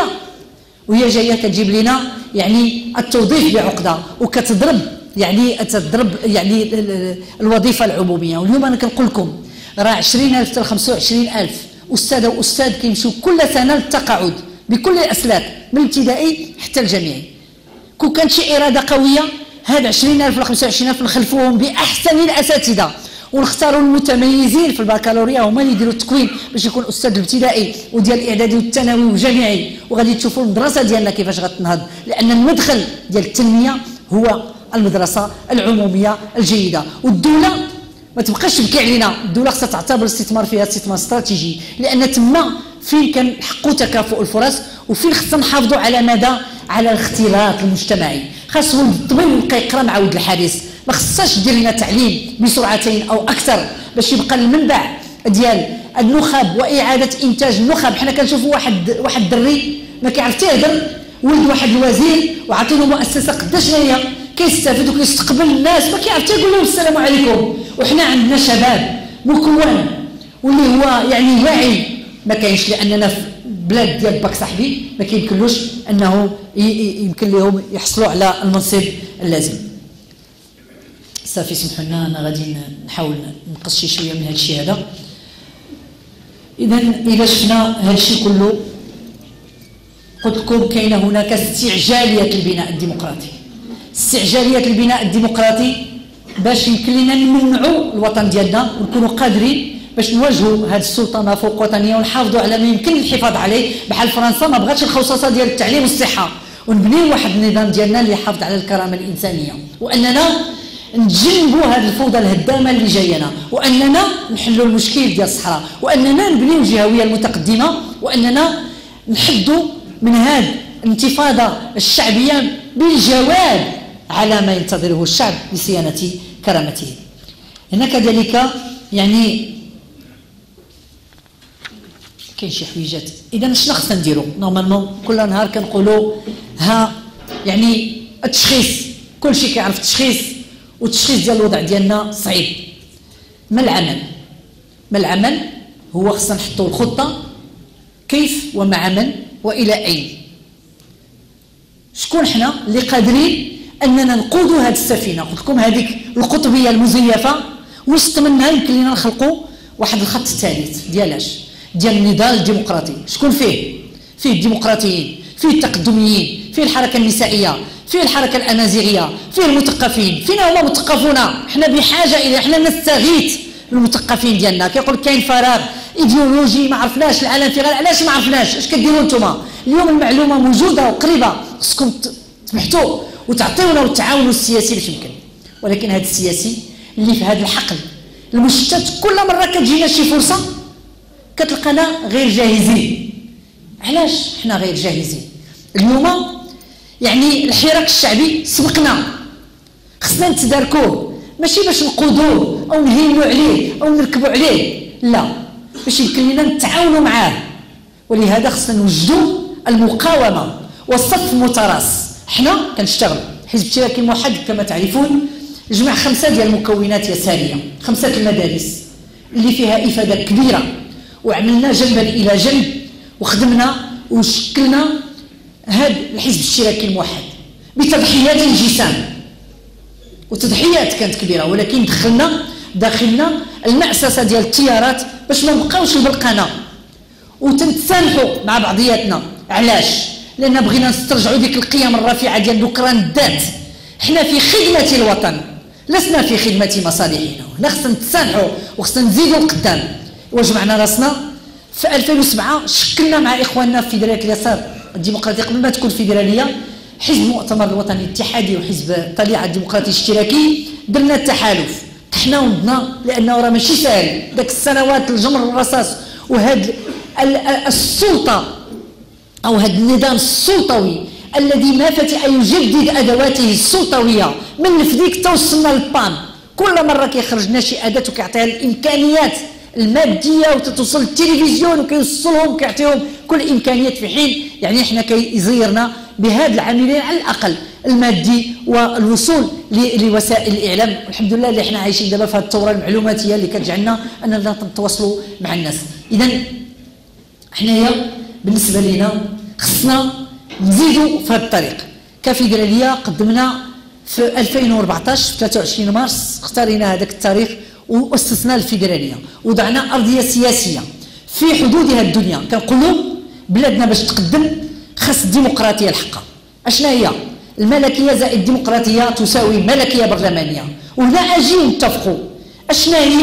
وهي جاية كتجيب لنا يعني التوظيف بعقدة وكتضرب يعني تضرب يعني الوظيفة العمومية. واليوم أنا كنقول لكم راه عشرين ألف حتى خمسة وعشرين ألف أستاذة وأستاذ كيمشيو كل سنة للتقاعد بكل الأسلاك من الابتدائي حتى الجامعي. كون كانت شي إرادة قوية هاد عشرين ألف ولا خمسة وعشرين ألف نخلفوهم بأحسن الأساتذة ونختاروا المتميزين في البكالوريا هما اللي يديروا التكوين باش يكون أستاذ الابتدائي وديال الإعدادي والثانوي والجامعي، وغادي تشوفوا المدرسة ديالنا كيفاش غتنهض، لأن المدخل ديال التنمية هو المدرسة العمومية الجيدة. والدولة ما تبقاش تبكي علينا، الدولة خصها تعتبر الاستثمار فيها استثمار استراتيجي، لأن تما فين كنحققوا تكافؤ الفرص، وفين خصنا نحافظوا على مدى على الاختلاط المجتمعي. خاص ولد الطبيب يبقى يقرا مع ولد الحارس، ما خصهاش دير لنا تعليم بسرعتين او اكثر باش يبقى المنبع ديال النخب واعاده انتاج النخب. حنا كنشوفوا واحد واحد الدري ما كيعرف حتى يهضر، ولد واحد الوزير وعطينه مؤسسه قداش هي كيستافد وكيستقبل الناس ما كيعرف حتى يقول لهم السلام عليكم. وحنا عندنا شباب مكون واللي هو يعني واعي ما كاينش، لاننا في بلاد ديال باك صاحبي ما كيمكنلوش انه يمكن لهم يحصلوا على المنصب اللازم. صافي سمحوا لنا، انا غادي نحاول نقص شي شويه من هذا الشيء هذا. اذا اذا شفنا هذا الشيء كله قلت لكم كاينه هناك استعجاليه البناء الديمقراطي. استعجاليه البناء الديمقراطي باش يمكن لنا نمنعوا الوطن ديالنا ونكونوا قادرين باش نواجهوا هذه السلطنه فوق وطنيه ونحافظوا على ما يمكن الحفاظ عليه. بحال فرنسا ما بغاتش الخصوصه ديال التعليم والصحه، ونبنيو واحد النظام ديالنا اللي يحافظ على الكرامه الانسانيه، واننا نتجنبوا هذه الفوضى الهدامه اللي جاينا، واننا نحلوا المشكل ديال الصحراء، واننا نبنيو الجهويه المتقدمه، واننا نحدوا من هذه الانتفاضه الشعبيه بالجواب على ما ينتظره الشعب لصيانه كرامته. هنا كذلك يعني كاين شي حويجات. اذا شنو خصنا نديرو؟ نورمالمون كل نهار كنقولوا ها يعني التشخيص، كلشي كيعرف التشخيص، والتشخيص ديال الوضع ديالنا صعيب. ما العمل؟ ما العمل؟ هو خصنا نحطوا الخطه كيف ومع من والى اين. شكون حنا اللي قادرين اننا نقودوا هذه السفينه؟ قلت لكم هذيك القطبيه المزيفه وسط منها يمكن لنا نخلقوا واحد الخط الثالث ديالاش ديال النضال الديمقراطي. شكون فيه؟ فيه الديمقراطيين، فيه التقدميين، فيه الحركه النسائيه، فيه الحركه الامازيغيه، فيه المثقفين. فين هما مثقفون؟ حنا بحاجه الى حنا نستغيث المثقفين ديالنا. كيقول كاين فراغ ايديولوجي ما عرفناش العالم في غير علاش ما عرفناش. اش كديروا نتوما؟ اليوم المعلومه موجوده وقريبه، خصكم تبحثوا وتعطيونا وتعاونوا السياسي باش يمكن. ولكن هذا السياسي اللي في هذا الحقل المشتت كل مره كتجينا شي فرصه كتلقانا غير جاهزين. علاش حنا غير جاهزين؟ اليوم يعني الحراك الشعبي سبقنا، خصنا نتداركوه ماشي باش نقودوه او نهيمنوا عليه او نركبوا عليه، لا، باش يمكن لنا نتعاونوا معاه. ولهذا خصنا نوجدوا المقاومه والصف المتراص. حنا كنشتغلوا حزب اشتراكي موحد كما تعرفون جمع خمسه ديال المكونات يساريه، خمسه المدارس اللي فيها افاده كبيره، وعملنا جنبا الى جنب وخدمنا وشكلنا هذا الحزب الاشتراكي الموحد بتضحيات الجسام، وتضحيات كانت كبيره، ولكن دخلنا داخلنا المأسسه ديال التيارات باش ما نبقاوش البلقانه وتنتسامحوا مع بعضياتنا. علاش؟ لان بغينا نسترجعوا ديك القيم الرفيعه ديال ذكران الذات. حنا في خدمه الوطن، لسنا في خدمه مصالحنا. حنا خصنا نتسامحوا وخصنا نزيدوا لقدام. وجمعنا راسنا في ألفين وسبعة، شكلنا مع اخواننا في فيدراليه اليسار الديمقراطي قبل ما تكون فيدراليه، حزب المؤتمر الوطني الاتحادي وحزب طليعه الديمقراطي الاشتراكي، درنا التحالف، طحنا ونضنا، لانه راه ماشي ساهل داك السنوات الجمر والرصاص وهاد السلطه او هذا النظام السلطوي الذي ما فتح يجدد ادواته السلطويه من الفديك توصلنا للبان. كل مره كيخرج ناشئ اداه وكيعطيها الامكانيات الماديه وتتوصل التلفزيون وكيوصلهم كيعطيهم كل الامكانيات، في حين يعني احنا كيزيرنا بهذا العاملين على الاقل المادي والوصول لوسائل الاعلام. والحمد لله اللي احنا عايشين دابا في هذه الثوره المعلوماتيه اللي كتجعلنا اننا نتواصلوا مع الناس. اذا حنايا بالنسبه لنا خصنا نزيدوا في هذا الطريق. كفيدراليه قدمنا في ألفين وأربعطاش في ثلاثة وعشرين مارس، اختارينا هذاك التاريخ واسسنا الفيدراليه، وضعنا ارضيه سياسيه في حدودها الدنيا. كنقولوا بلادنا باش تقدم خاص الديمقراطيه الحقه. اشنا هي الملكيه زائد الديمقراطيه تساوي ملكيه برلمانيه. وهنا اجيو نتفقوا اشنا هي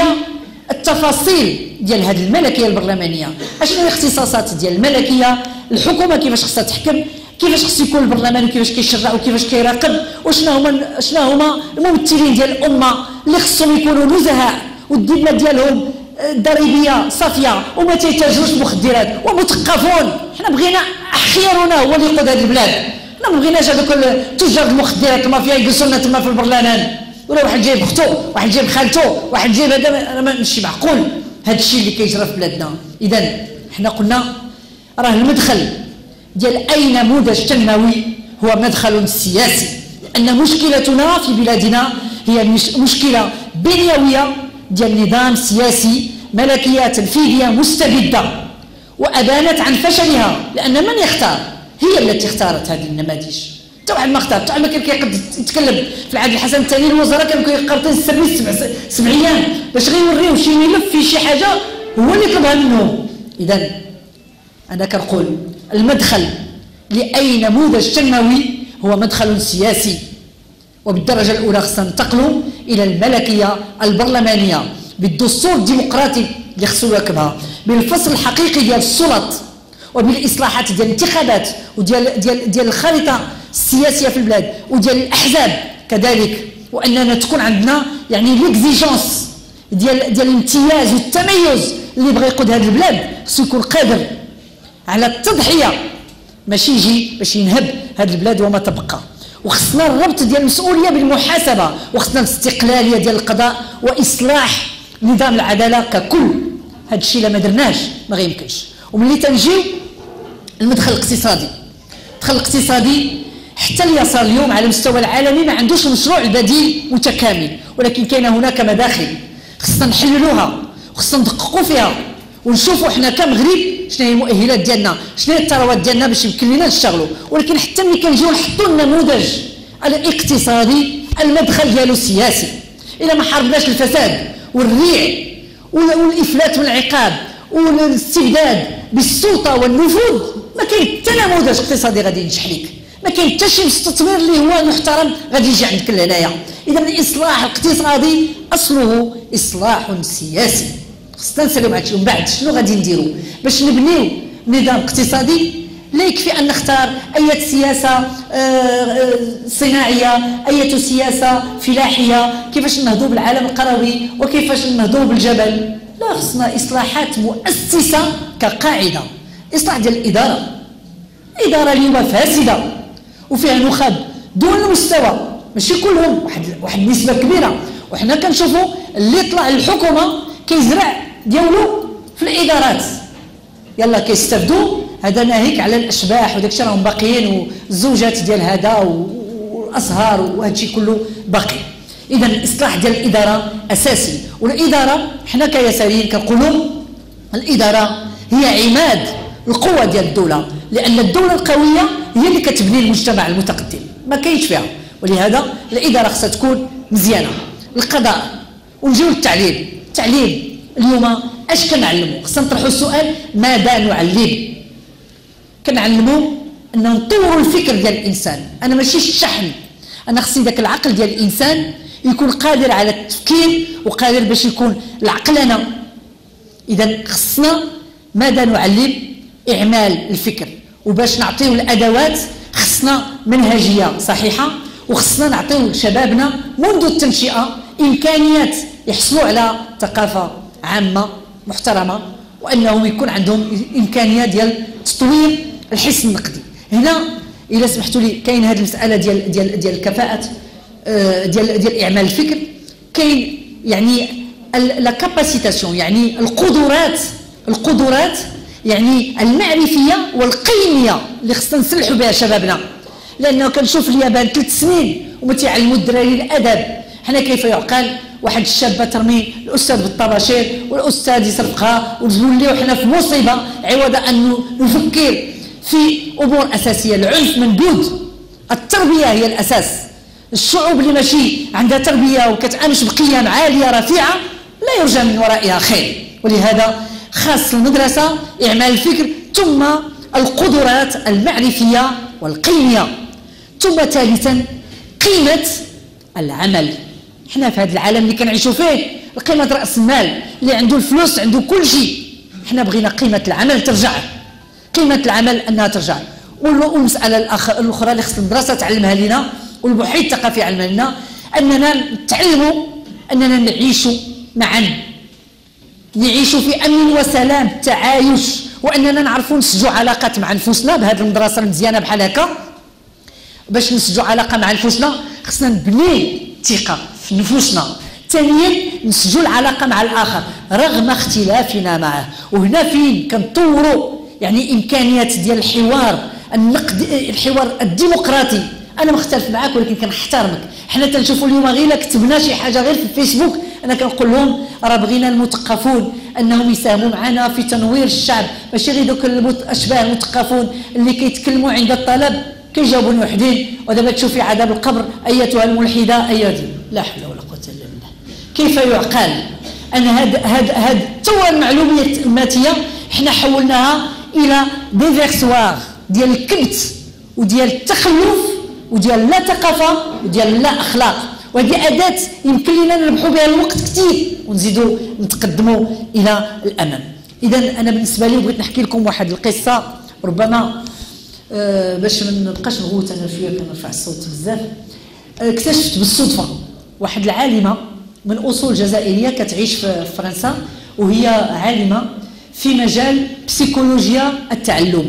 التفاصيل ديال هذه الملكيه البرلمانيه، اشنا هي الاختصاصات ديال الملكيه، الحكومه كيفاش خصها تحكم، كيفاش خص يكون البرلمان وكيفاش كيشرع وكيفاش كيراقب، وشنا هما شنا هما الممثلين ديال الامه اللي خصهم يكونوا نزهاء والذمه ديالهم ضريبيه صافيه وما تيتاجروش مخدرات ومثقفون. حنا بغينا خيارنا هو اللي يقود هذه البلاد، حنا ما بغيناش هذوك تجار المخدرات المافيا يجلسوا لنا تما في البرلمان، ولا واحد جايب اختو، واحد جايب خالته، واحد جايب هذا. ماشي معقول هذا الشيء اللي كيجرى في بلادنا. اذا حنا قلنا راه المدخل ديال اي نموذج تنموي هو مدخل سياسي، لان مشكلتنا في بلادنا هي مشكله بنيويه ديال نظام سياسي ملكيه تنفيذيه مستبده وابانت عن فشلها. لان من يختار؟ هي التي اختارت هذه النماذج. حتى واحد ما اختار، حتى واحد ما كان كيقد يتكلم في العهد الحسن الثاني الوزراء كانوا كيقرطين السبع سبع ايام باش غيوريو شي ملف في شي حاجه هو اللي طلبها منهم. اذا انا كنقول المدخل لاي نموذج تنموي هو مدخل سياسي، وبالدرجه الاولى خصنا ننتقلوا الى الملكيه البرلمانيه بالدستور الديمقراطي اللي خصو يواكبها، بالفصل الحقيقي ديال السلط، وبالاصلاحات ديال الانتخابات وديال ديال ديال الخريطه السياسيه في البلاد وديال الاحزاب كذلك، واننا تكون عندنا يعني ليكزيجونس ديال ديال الامتياز والتميز. اللي بغى يقود هذه البلاد خصو يكون قادر على التضحيه، ماشي يجي باش ينهب هذه البلاد وما تبقى. وخصنا الربط ديال المسؤوليه بالمحاسبه، وخصنا الاستقلاليه ديال القضاء واصلاح نظام العداله ككل. هذا الشيء الا ما درناش ما غيمكنش. وملي تنجيو المدخل الاقتصادي، المدخل الاقتصادي حتى اليسار اليوم على المستوى العالمي ما عندوش مشروع البديل متكامل، ولكن كاين هناك مداخل خصنا نحللوها وخصنا ندققوا فيها ونشوفوا حنا كمغرب شنو هي المؤهلات ديالنا، شنو هي الثروات ديالنا باش يمكن لنا نشتغلوا. ولكن حتى ملي كنجيو نحطوا النموذج الاقتصادي المدخل ديالو سياسي. الا ما حاربناش الفساد والريع والافلات والعقاب والاستبداد بالسلطه والنفوذ ما كاين حتى نموذج اقتصادي غادي ينجح لك، ما كاين حتى شي مستثمر اللي هو محترم غادي يجي عندك لهنايا. اذا الاصلاح الاقتصادي اصله اصلاح سياسي. خصنا نساليو مع هادشي. ومن بعد شنو غادي نديرو باش نبنيو نظام اقتصادي؟ لا يكفي ان نختار اي سياسه صناعيه، اي سياسه فلاحيه، كيفاش نهضوا بالعالم القروي وكيفاش نهضوا بالجبل. لا، خصنا اصلاحات مؤسسه كقاعده. اصلاح ديال الاداره، الاداره اليوم فاسده وفيها نخب دون المستوى، ماشي كلهم، واحد واحد النسبه كبيره. وحنا كنشوفوا اللي طلع للحكومه كيزرع ديالو في الادارات، يلا كيستافدوا. هذا ناهيك على الاشباح وداك الشيء راهم باقيين، والزوجات ديال هذا والازهار وهذا الشيء كله باقي. اذا الاصلاح ديال الاداره اساسي. والاداره حنا كيساريين كنقولوا الاداره هي عماد القوه ديال الدوله، لان الدوله القويه هي اللي كتبني المجتمع المتقدم، ما كاينش فيها. ولهذا الاداره خصها تكون مزيانه. القضاء ونجيو للتعليم. التعليم اليوم اش كنعلموا؟ خصنا نطرحوا السؤال ماذا نعلم؟ كنعلموا ان نطوروا الفكر ديال الانسان. انا ماشي الشحن، انا خصني ذاك العقل ديال الانسان يكون قادر على التفكير وقادر باش يكون العقلنه. اذا خصنا ماذا نعلم؟ اعمال الفكر. وباش نعطيو الادوات خصنا منهجيه صحيحه، وخصنا نعطيو شبابنا منذ التنشئه امكانيات يحصلوا على ثقافه عامه محترمه، وانهم يكون عندهم امكانيات ديال تطوير الحس النقدي. هنا الا سمحتوا لي كاين هذه المساله ديال ديال ديال الكفاءه ديال ديال اعمال الفكر. كاين يعني لا كاباسيتاسيون، يعني القدرات القدرات يعني المعرفيه والقيميه اللي خصنا نسلحوا بها شبابنا. لانه كنشوف اليابان ثلاث سنين وما تيعلموا الدراري الادب. حنا كيف يعقل واحد الشابه ترمي الاستاذ بالطباشير والاستاذ يصرفها ونوليو حنا في مصيبه عوض ان نفكر في امور اساسيه. العنف منبوذ، التربيه هي الاساس. الشعوب اللي ماشي عندها تربيه وكتامش بقيم عاليه رفيعه لا يرجى من ورائها خير. ولهذا خاص المدرسه اعمال الفكر، ثم القدرات المعرفيه والقيميه، ثم ثالثا قيمه العمل. حنا في هذا العالم اللي كنعيشوا فيه قيمه راس المال، اللي عنده الفلوس عنده كل شيء. حنا بغينا قيمه العمل ترجع، قيمه العمل انها ترجع. والمساله الاخرى اللي خص المدرسه تعلمها لنا والمحيط الثقافي يعلمها لنا، اننا نتعلموا اننا نعيشوا معا، نعيشوا في امن وسلام تعايش، واننا نعرفوا نسجوا علاقات مع نفوسنا. بهذه المدرسه المزيانه بحال هكا باش نسجوا علاقه مع نفوسنا خصنا نبني ثقه في نفوسنا. ثانيا نسجوا العلاقه مع الاخر رغم اختلافنا معه. وهنا فين كنطوروا يعني امكانيات ديال الحوار النقد، الحوار الديمقراطي. انا مختلف معاك ولكن كنحترمك. حنا تنشوفوا اليوم غير الا كتبنا شي حاجه غير في الفيسبوك انا كنقول لهم راه بغينا المثقفون انهم يساهموا معنا في تنوير الشعب، ماشي غير دوك الاشباه المثقفون اللي كيتكلموا عند الطلب كيجاوبوني وحدين. ودابا تشوفي عذاب القبر ايتها الملحده ايدي. لا حول ولا قوه الا بالله. كيف يعقل ان هاد هاد هاد تو المعلوماتيه حنا حولناها الى ديفيرسوار ديال الكبت وديال التخلف وديال لا ثقافه وديال لا اخلاق. وهذه اداه يمكن لنا نربحوا بها الوقت كثير ونزيدوا نتقدموا الى الامام. اذا انا بالنسبه لي بغيت نحكي لكم واحد القصه ربما أه باش ما نبقاش نغوت. انا شويه كنرفع الصوت بزاف. أه اكتشفت بالصدفه واحد العالمه من اصول جزائريه كتعيش في فرنسا، وهي عالمه في مجال بسيكولوجيا التعلم.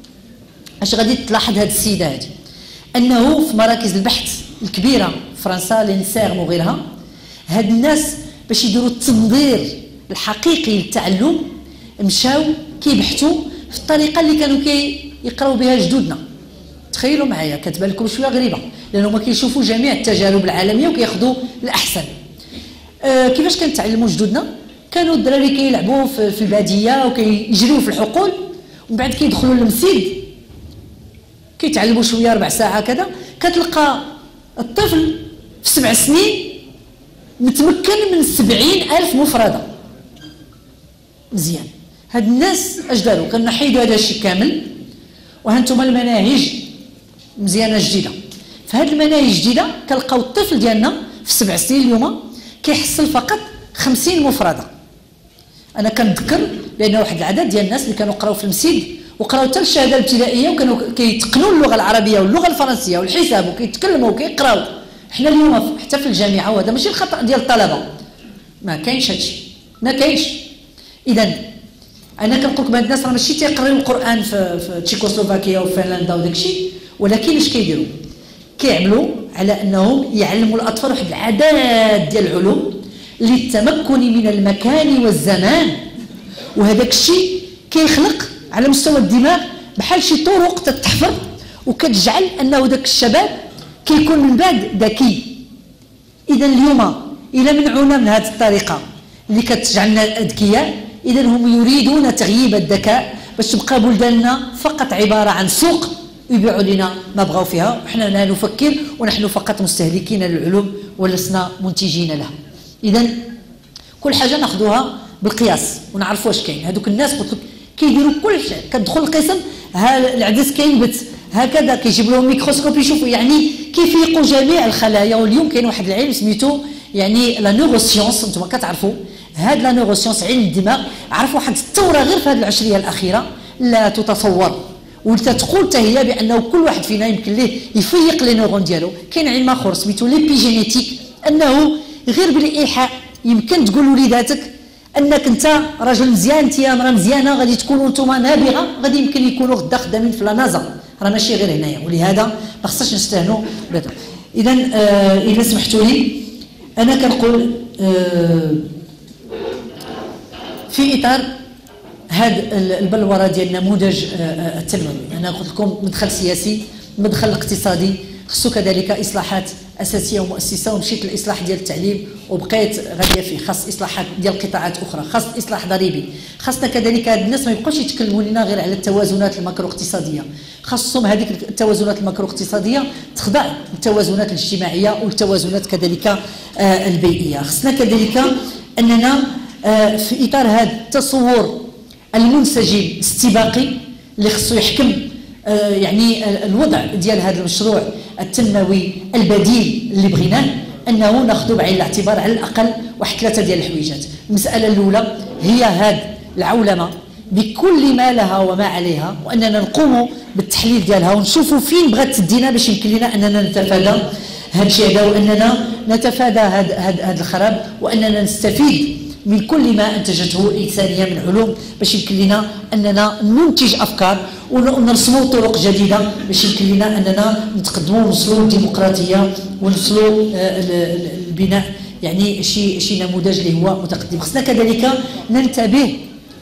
اش غادي تلاحظ هذه السيده هذه؟ انه في مراكز البحث الكبيره في فرنسا لينسيرم وغيرها، هاد الناس باش يديروا التنظير الحقيقي للتعلم مشاو كيبحثوا في الطريقه اللي كانوا كيقراو بها جدودنا. تخيلوا معايا، كتبان لكم شويه غريبه لانه ما كيشوفوا جميع التجارب العالميه وكياخذوا الاحسن. آه كيفاش كنتعلموا جدودنا؟ كانوا الدراري كيلعبوا في الباديه وكيجريوا في الحقول، ومن بعد كيدخلوا للمسجد كيتعلموا شويه ربع ساعه كذا. كتلقى الطفل في سبع سنين متمكن من سبعين ألف مفردة. مزيان. هاد الناس اش داروا؟ كنحيدوا هذا الشيء كامل، وهانتم المناهج مزيانه جديده. في هاد المناهج الجديده كنلقاو الطفل ديالنا في سبع سنين اليوم كيحصل فقط خمسين مفردة. انا كنذكر لان واحد العدد ديال الناس اللي كانوا قراو في المسجد وقراو حتى الشهاده الابتدائيه وكانوا كيتقنوا اللغه العربيه واللغه الفرنسيه والحساب وكيتكلموا وكيقراو. حنا اليوم حتى في الجامعه، وهذا ماشي الخطا ديال الطلبه، ما كاينش هادشي، ما كاينش. اذا انا كنقول لكم هاد الناس راه ماشي تيقراو القران في, في تشيكوسلوفاكيا وفنلندا وداكشي، ولكن اش كيديروا؟ كيعملوا على انهم يعلموا الاطفال واحد العدد ديال العلوم للتمكن من المكان والزمان. وهذاك الشيء كيخلق على مستوى الدماغ بحال شي طرق تتحفر وكتجعل انه ذاك الشباب كيكون من بعد ذكي. اذا اليوم الى منعونا من هذه الطريقه اللي كتجعلنا اذكياء، اذا هم يريدون تغييب الذكاء باش تبقى بلداننا فقط عباره عن سوق ويبيعوا لنا ما بغاو فيها، وحنا لا نفكر ونحن فقط مستهلكين للعلوم ولسنا منتجين لها. اذا كل حاجه ناخذوها بالقياس ونعرفوا واش كاين. هذوك الناس قلت لك كيديروا كل شيء، كتدخل القسم ها العدس كينبت هكذا، كيجيب لهم ميكروسكوب يشوفوا يعني كيفيقوا جميع الخلايا. واليوم كاين واحد العلم سميتو يعني لا نيوروسيونس، انتم كتعرفوا هاد لا نيوروسيونس علم الدماغ، عرفوا واحد الثوره غير في هذه العشريه الاخيره لا تتصور، وتتقول حتى هي بانه كل واحد فينا يمكن ليه يفيق لي نورون ديالو. كاين علم اخر سميتو ليبيجينيتيك، انه غير بالايحاء يمكن تقول لوليداتك انك انت راجل مزيان، انت امراه مزيانه، غادي تكونوا نتوما نابغه، غادي يمكن يكونوا غدا خدامين في لانازا، راه ماشي غير هنايا. ولهذا ما خصناش نستهنوا. اذا آه اذا سمحتوا لي انا كنقول آه في اطار هذا البلوره ديال النموذج آه التنموي، انا قلت لكم مدخل سياسي، مدخل اقتصادي، خصو كذلك اصلاحات اساسيه ومؤسسه، ومشيت للاصلاح ديال التعليم وبقيت غاديه فيه، خاص اصلاحات ديال قطاعات اخرى، خاص اصلاح ضريبي، خاصنا كذلك هاد الناس ما يبقاوش يتكلموا لنا غير على التوازنات الماكرو اقتصاديه، خاصهم هذيك التوازنات الماكرو اقتصاديه تخضع للتوازنات الاجتماعيه والتوازنات كذلك آه البيئيه. خصنا كذلك اننا آه في اطار هذا التصور المنسجم الاستباقي اللي خصو يحكم آه يعني الوضع ديال هذا المشروع التنموي البديل اللي بغيناه، انه ناخذ بعين الاعتبار على الاقل واحد ثلاثه ديال الحويجات. المساله الاولى هي هذه العولمه بكل ما لها وما عليها، واننا نقوموا بالتحليل ديالها ونشوفوا فين بغات تدينا باش يمكن لنا اننا نتفادى هذا الشيء هذا، واننا نتفادى هذا هذا الخراب، واننا نستفيد من كل ما انتجته الانسانيه من علوم باش يمكن لنا اننا ننتج افكار ونرسموا طرق جديده باش يمكن لنا اننا نتقدموا ونوصلوا للديمقراطيه ونوصلوا البناء يعني شي شي نموذج اللي هو متقدم. خصنا كذلك ننتبه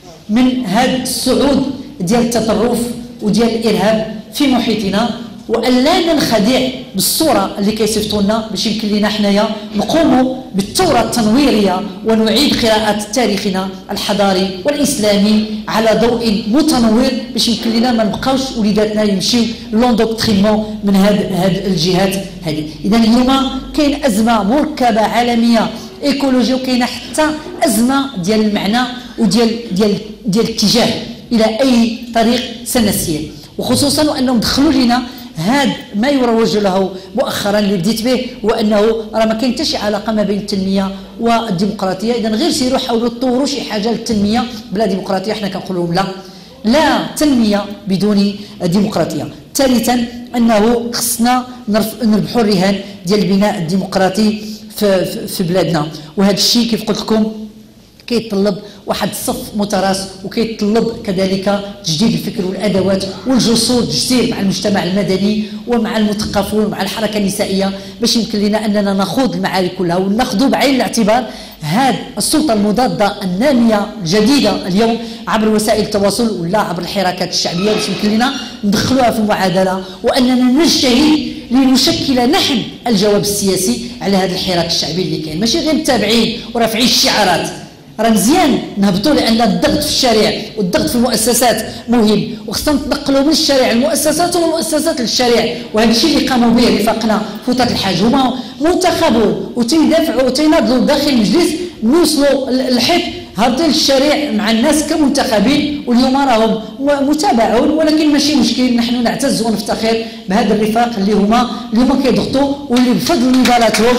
من هذا الصعود ديال التطرف وديال الارهاب في محيطنا، وان لا ننخدع بالصوره اللي كيصيفطوا لنا باش يمكن لنا حنايا نقوموا بالثوره التنويريه ونعيد قراءه تاريخنا الحضاري والاسلامي على ضوء متنور باش يمكن لنا ما نبقاوش وليداتنا يمشيو لوندوكترينمون من هاد هاد الجهات هذه. اذا اليوم كاين ازمه مركبه عالميه ايكولوجيه، وكاينه حتى ازمه ديال المعنى وديال ديال ديال الاتجاه الى اي طريق سنسير، وخصوصا وانهم دخلوا لنا هذا ما يروج له مؤخرا اللي بديت به، وانه راه ما كاين حتى شي علاقه ما بين التنميه والديمقراطيه. اذا غير سيروا حاولوا تطوروا شي حاجه للتنميه بلا ديمقراطيه، حنا كنقول لهم لا، لا تنميه بدون ديمقراطيه. ثالثا انه خصنا نربحوا الرهان ديال البناء الديمقراطي في, في, في بلادنا، وهذا الشيء كيف قلت لكم كيتطلب واحد الصف متراص، وكيتطلب كذلك تجديد الفكر والادوات والجسور جديد مع المجتمع المدني ومع المثقفون ومع الحركه النسائيه باش يمكن لنا اننا نخوض المعارك كلها وناخذوا بعين الاعتبار هذه السلطه المضاده الناميه الجديده اليوم عبر وسائل التواصل ولا عبر الحراكات الشعبيه باش يمكن لنا ندخلوها في المعادله، واننا نجتهد لنشكل نحن الجواب السياسي على هذا الحراك الشعبي اللي كاين، ماشي غير متابعين ورافعين الشعارات. راه مزيان نهبطوا لان الضغط في الشارع والضغط في المؤسسات مهم، وخصنا نتنقلوا من الشارع للمؤسسات ومن المؤسسات للشارع، وهذا الشيء اللي قاموا به رفاقنا فوطة الحاج، هما منتخبوا وتيدافعوا وتيناضلوا داخل المجلس، نوصلوا للحيط هابطين للشارع مع الناس كمنتخبين، واليوم راهم متابعون، ولكن ماشي مشكل، نحن نعتز ونفتخر بهذا الرفاق اللي هما اليوم كيضغطوا واللي بفضل نضالاتهم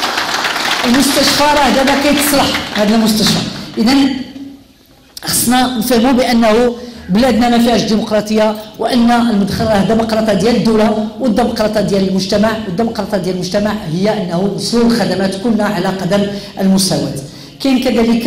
المستشفى راه دابا كيتصلح هذا المستشفى. اذا خصنا نفهموا بانه بلادنا ما فيهاش ديمقراطيه، وان المدخل راه ديمقراطيه ديال الدوله والديمقراطيه ديال المجتمع، والديمقراطيه ديال المجتمع هي انه نوصلوا الخدمات كلها على قدم المساواه. كاين كذلك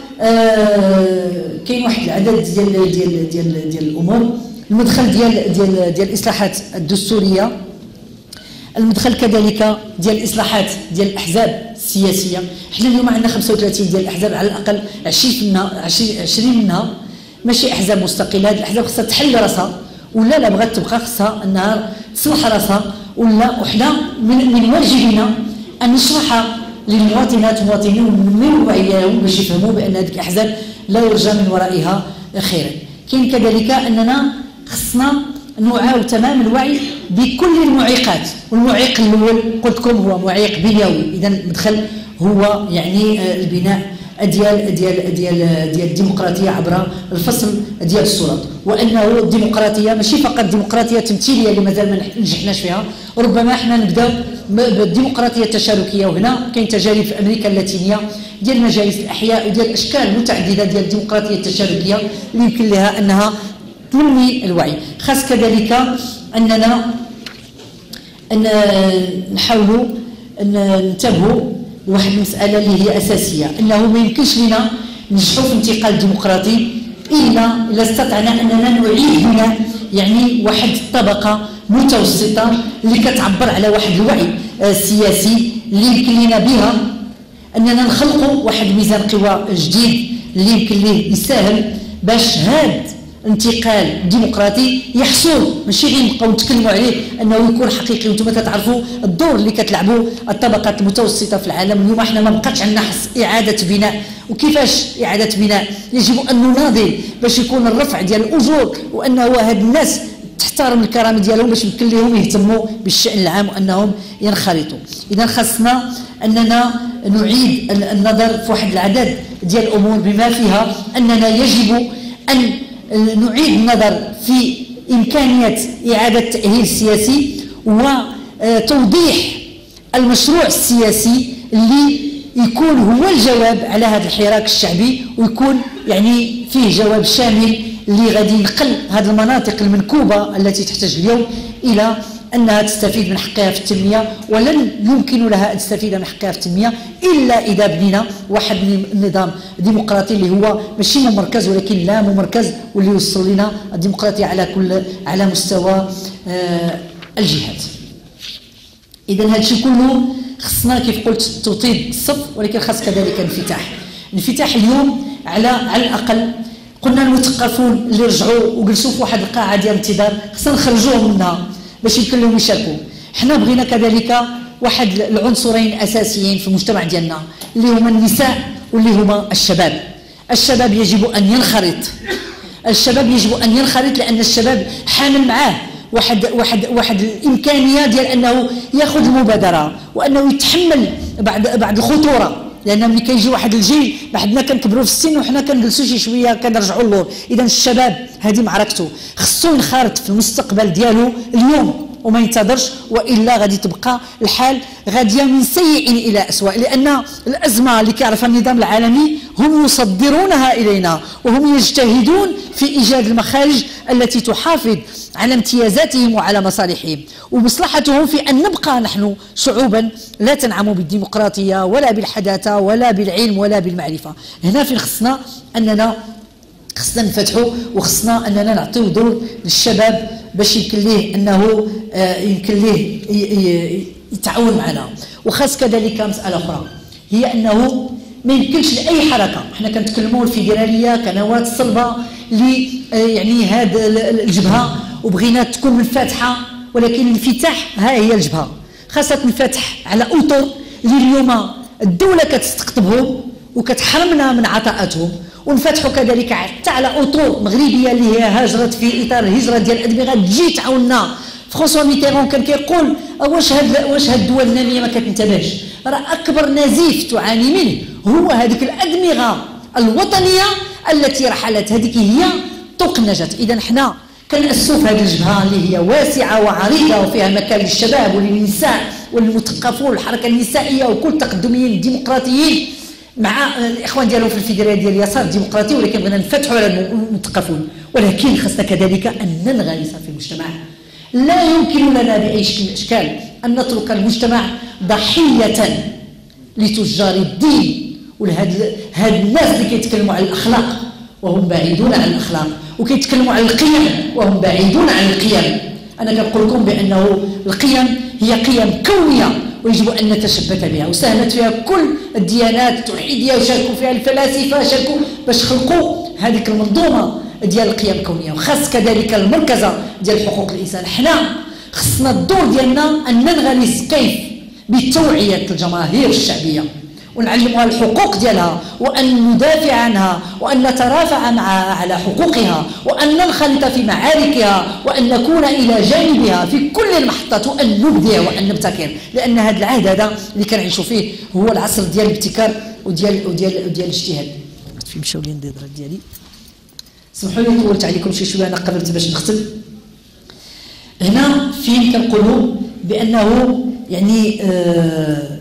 آه كاين واحد العدد ديال ديال ديال ديال الامور، المدخل ديال ديال ديال الاصلاحات الدستوريه، المدخل كذلك ديال الاصلاحات ديال الاحزاب السياسيه. حنا اليوم عندنا خمسة وثلاثين ديال الاحزاب، على الاقل عشرين منها عشرين منها ماشي احزاب مستقله. هذه الاحزاب خصها تحل راسها، ولا لا بغات تبقى خصها انها تصلح راسها، ولا وحده من, من واجبنا ان نشرحها للمواطنات والمواطنين وننميو وعيهم باش يفهموا بان هذيك الاحزاب لا يرجى من ورائها خيرا. كاين كذلك اننا خصنا نوعاو تمام الوعي بكل المعيقات، والمعيق الاول قلت لكم هو معيق بنيوي، اذا مدخل هو يعني البناء ديال ديال ديال ديال الديمقراطيه عبر الفصل ديال السلطات، وانه الديمقراطيه ماشي فقط ديمقراطيه تمثيليه اللي مازال ما نجحناش فيها، ربما احنا نبداو بالديمقراطيه التشاركيه، وهنا كاين تجارب في امريكا اللاتينيه ديال مجالس الاحياء وديال اشكال متعدده ديال الديمقراطيه التشاركيه اللي يمكن لها انها تنمي الوعي. خاص كذلك اننا ان نحاولوا ننتبهوا لواحد المساله اللي هي اساسيه، انه ما يمكنش لنا ننجحوا في انتقال الديمقراطي الا الا استطعنا اننا نعيد بناء يعني واحد الطبقه متوسطه اللي كتعبر على واحد الوعي السياسي اللي يمكن لنا بها اننا نخلقوا واحد ميزان قوى جديد اللي يمكن ليه يساهم باش هاد انتقال ديمقراطي يحصل، ماشي غير نبقاو نتكلموا عليه انه يكون حقيقي. وانتم كتعرفوا الدور اللي كتلعبوا الطبقات المتوسطه في العالم اليوم. احنا ما بقاتش عندنا حس اعاده بناء، وكيفاش اعاده بناء؟ يجب ان نناضل باش يكون الرفع ديال الاجور، وانه هاد الناس تحترم الكرامه ديالهم باش يمكن لهم يهتموا بالشان العام وانهم ينخرطوا. اذا خاصنا اننا نعيد النظر في واحد العدد ديال الامور بما فيها اننا يجب ان نعيد النظر في إمكانية إعادة التأهيل السياسي وتوضيح المشروع السياسي اللي يكون هو الجواب على هذا الحراك الشعبي، ويكون يعني فيه جواب شامل اللي غادي ينقل هذه المناطق المنكوبة التي تحتاج اليوم إلى أنها تستفيد من حقها في التنمية، ولن يمكن لها أن تستفيد من حقها في التنمية إلا إذا بنينا واحد النظام ديمقراطي اللي هو ماشي ممركز ولكن لا ممركز، واللي يوصل لنا الديمقراطية على كل على مستوى آه الجهات. إذا هذا الشيء كله خصنا كيف قلت توطيد الصف، ولكن خاص كذلك انفتاح. انفتاح اليوم على على الأقل قلنا المثقفون اللي رجعوا وجلسوا في واحد القاعة ديال الانتظار خصنا نخرجوهم منها باش يمكن لهم يشاركوا. حنا بغينا كذلك واحد العنصرين اساسيين في المجتمع ديالنا اللي هما النساء واللي هما الشباب. الشباب يجب ان ينخرط، الشباب يجب ان ينخرط لان الشباب حامل معاه واحد واحد واحد الامكانيه ديال انه ياخذ المبادره وانه يتحمل بعد بعد الخطوره، لان ملي كيجي واحد الجيل بعدنا كنكبروا في السن وحنا كنجلسوا شي شويه كنرجعوا للور. اذا الشباب هذه معركته، خصو ينخرط في المستقبل ديالو اليوم وما ينتظرش، والا غادي تبقى الحال غاديه من سيء الى اسوء، لان الازمه اللي كيعرفها النظام العالمي هم يصدرونها الينا وهم يجتهدون في ايجاد المخارج التي تحافظ على امتيازاتهم وعلى مصالحهم، ومصلحتهم في ان نبقى نحن شعوبا لا تنعم بالديمقراطيه ولا بالحداثه ولا بالعلم ولا بالمعرفه. هنا فين خصنا اننا خصنا نفتحوا وخصنا اننا نعطيو دور للشباب باش يمكن ليه انه يمكن ليه يتعاون معنا. وخاص كذلك مساله اخرى هي انه ما يمكنش لاي حركه، حنا كنتكلموا الفيدراليه كنواه صلبه ل يعني هذه الجبهه وبغينا تكون منفتحه، ولكن الانفتاح ها هي الجبهه خاصها تنفتح على اطر اللي اليوم الدوله كتستقطبهم وكتحرمنا من عطاءاتهم، ونفتحوا كذلك حتى على اطر مغربيه اللي هي هاجرت في اطار الهجره ديال الادمغه تجي تعاوننا. فرانسوا ميتيرون كان كيقول واش هاد واش هاد الدول الناميه ما كتنتبهش، راه اكبر نزيف تعاني منه هو هذيك الادمغه الوطنيه التي رحلت، هذيك هي طوق النجاه. اذا حنا كنأسسوا في هذه الجبهه اللي هي واسعه وعريضه وفيها مكان للشباب وللنساء والمثقفون والحركه النسائيه وكل التقدميين الديمقراطيين مع الاخوان ديالهم في الفيدراليه ديال اليسار الديمقراطي، ولكن بغينا نفتحوا على المثقفون. ولكن خصنا كذلك ان ننغمس في المجتمع. لا يمكن لنا باي شكل من الاشكال ان نترك المجتمع ضحيه لتجار الدين ولهاد هاد الناس اللي كيتكلموا على الاخلاق وهم بعيدون عن الاخلاق، وكيتكلموا على القيم وهم بعيدون عن القيم. انا كنقول لكم بانه القيم هي قيم كونيه ويجب ان نتشبث بها، وساهمت فيها كل الديانات التوحيديه وشاركوا فيها الفلاسفه، شاركوا باش خلقوا هذيك المنظومه ديال القيم الكونيه. وخاص كذلك المركزه ديال حقوق الانسان. حنا خصنا الدور ديالنا ان ننغمس كيف بتوعيه الجماهير الشعبيه ونعلموها الحقوق ديالها، وأن ندافع عنها، وأن نترافع معها على حقوقها، وأن ننخرط في معاركها، وأن نكون إلى جانبها في كل المحطات، وأن نبدع وأن نبتكر. لأن هذا العهد هذا اللي كنعيشوا فيه هو العصر ديال الابتكار وديال وديال وديال الاجتهاد. في مشاو لي ندير ديالي، سمحوا لي طولت عليكم شي شويه، انا قربت باش نختم. هنا فين كنقولوا بانه يعني آه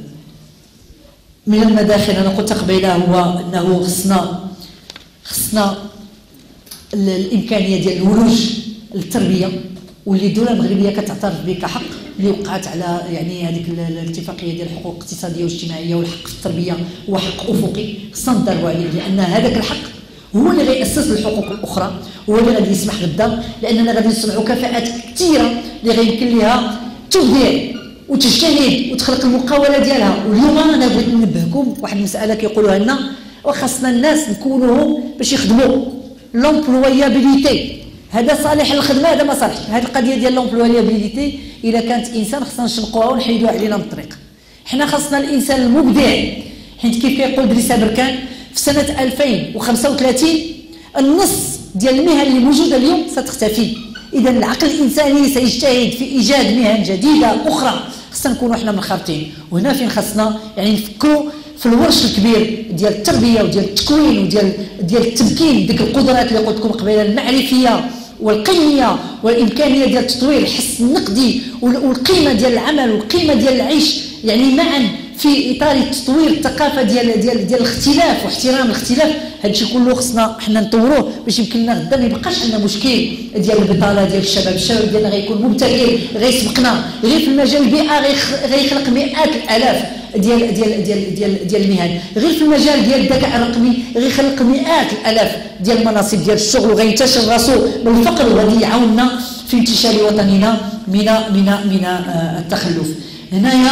من المداخل، انا قلت قبيله هو انه خصنا خصنا الامكانيه ديال الولوج للتربيه، واللي الدوله المغربيه كتعترف به كحق اللي وقعت على يعني هذيك الاتفاقيه ديال الحقوق الاقتصاديه والاجتماعيه، والحق في التربيه هو حق افقي خصنا نضربوا عليه، لان هذاك الحق هو اللي غيأسس الحقوق الاخرى، هو اللي غادي يسمح غدا، لاننا غادي نصنعوا كفاءات كثيره اللي غيمكن لها تبدع وتجتهد وتخلق المقاوله ديالها. واليوم انا بغيت ننبهكم واحد المساله كيقولوها لنا، وخاصنا الناس نكونوا باش يخدموا لومبلويابيليتي. هذا صالح للخدمه، هذا ما صالحش. هذه القضيه ديال لومبلويابيليتي الا كانت انسان خصنا نشنقوها ونحيدوها علينا من الطريق. حنا خاصنا الانسان المبدع، حيت كيف كيقول دريسا بركان في سنه ألفين وخمسة وثلاثين النص ديال المهن اللي موجوده اليوم ستختفي. اذا العقل الانساني سيجتهد في ايجاد مهن جديده اخرى، خصنا نكونوا حنا منخرطين. وهنا فين خصنا يعني نفكروا في الورش الكبير ديال التربيه وديال التكوين وديال ديال التمكين، ديك القدرات اللي قلت لكم قبيله المعرفيه والقيميه والامكانيه ديال التطوير، الحس النقدي والقيمه ديال العمل والقيمه ديال العيش، يعني معا في اطار تطوير الثقافه ديال ديال ديال الاختلاف واحترام الاختلاف. هادشي كله خصنا حنا نطوروه باش يمكن لنا غدا ما يبقاش عندنا مشكل ديال البطاله ديال الشباب. الشباب ديالنا غيكون مبتكر، غيسبقنا غير في المجال البيئه، غيخلق مئات الالاف ديال ديال ديال ديال ديال المهن، غير في المجال ديال الذكاء الرقمي غيخلق مئات الالاف ديال المناصب ديال الشغل، وغينتشر راسو من الفقر، وغادي يعاوننا في انتشار وطننا من من من التخلف. هنايا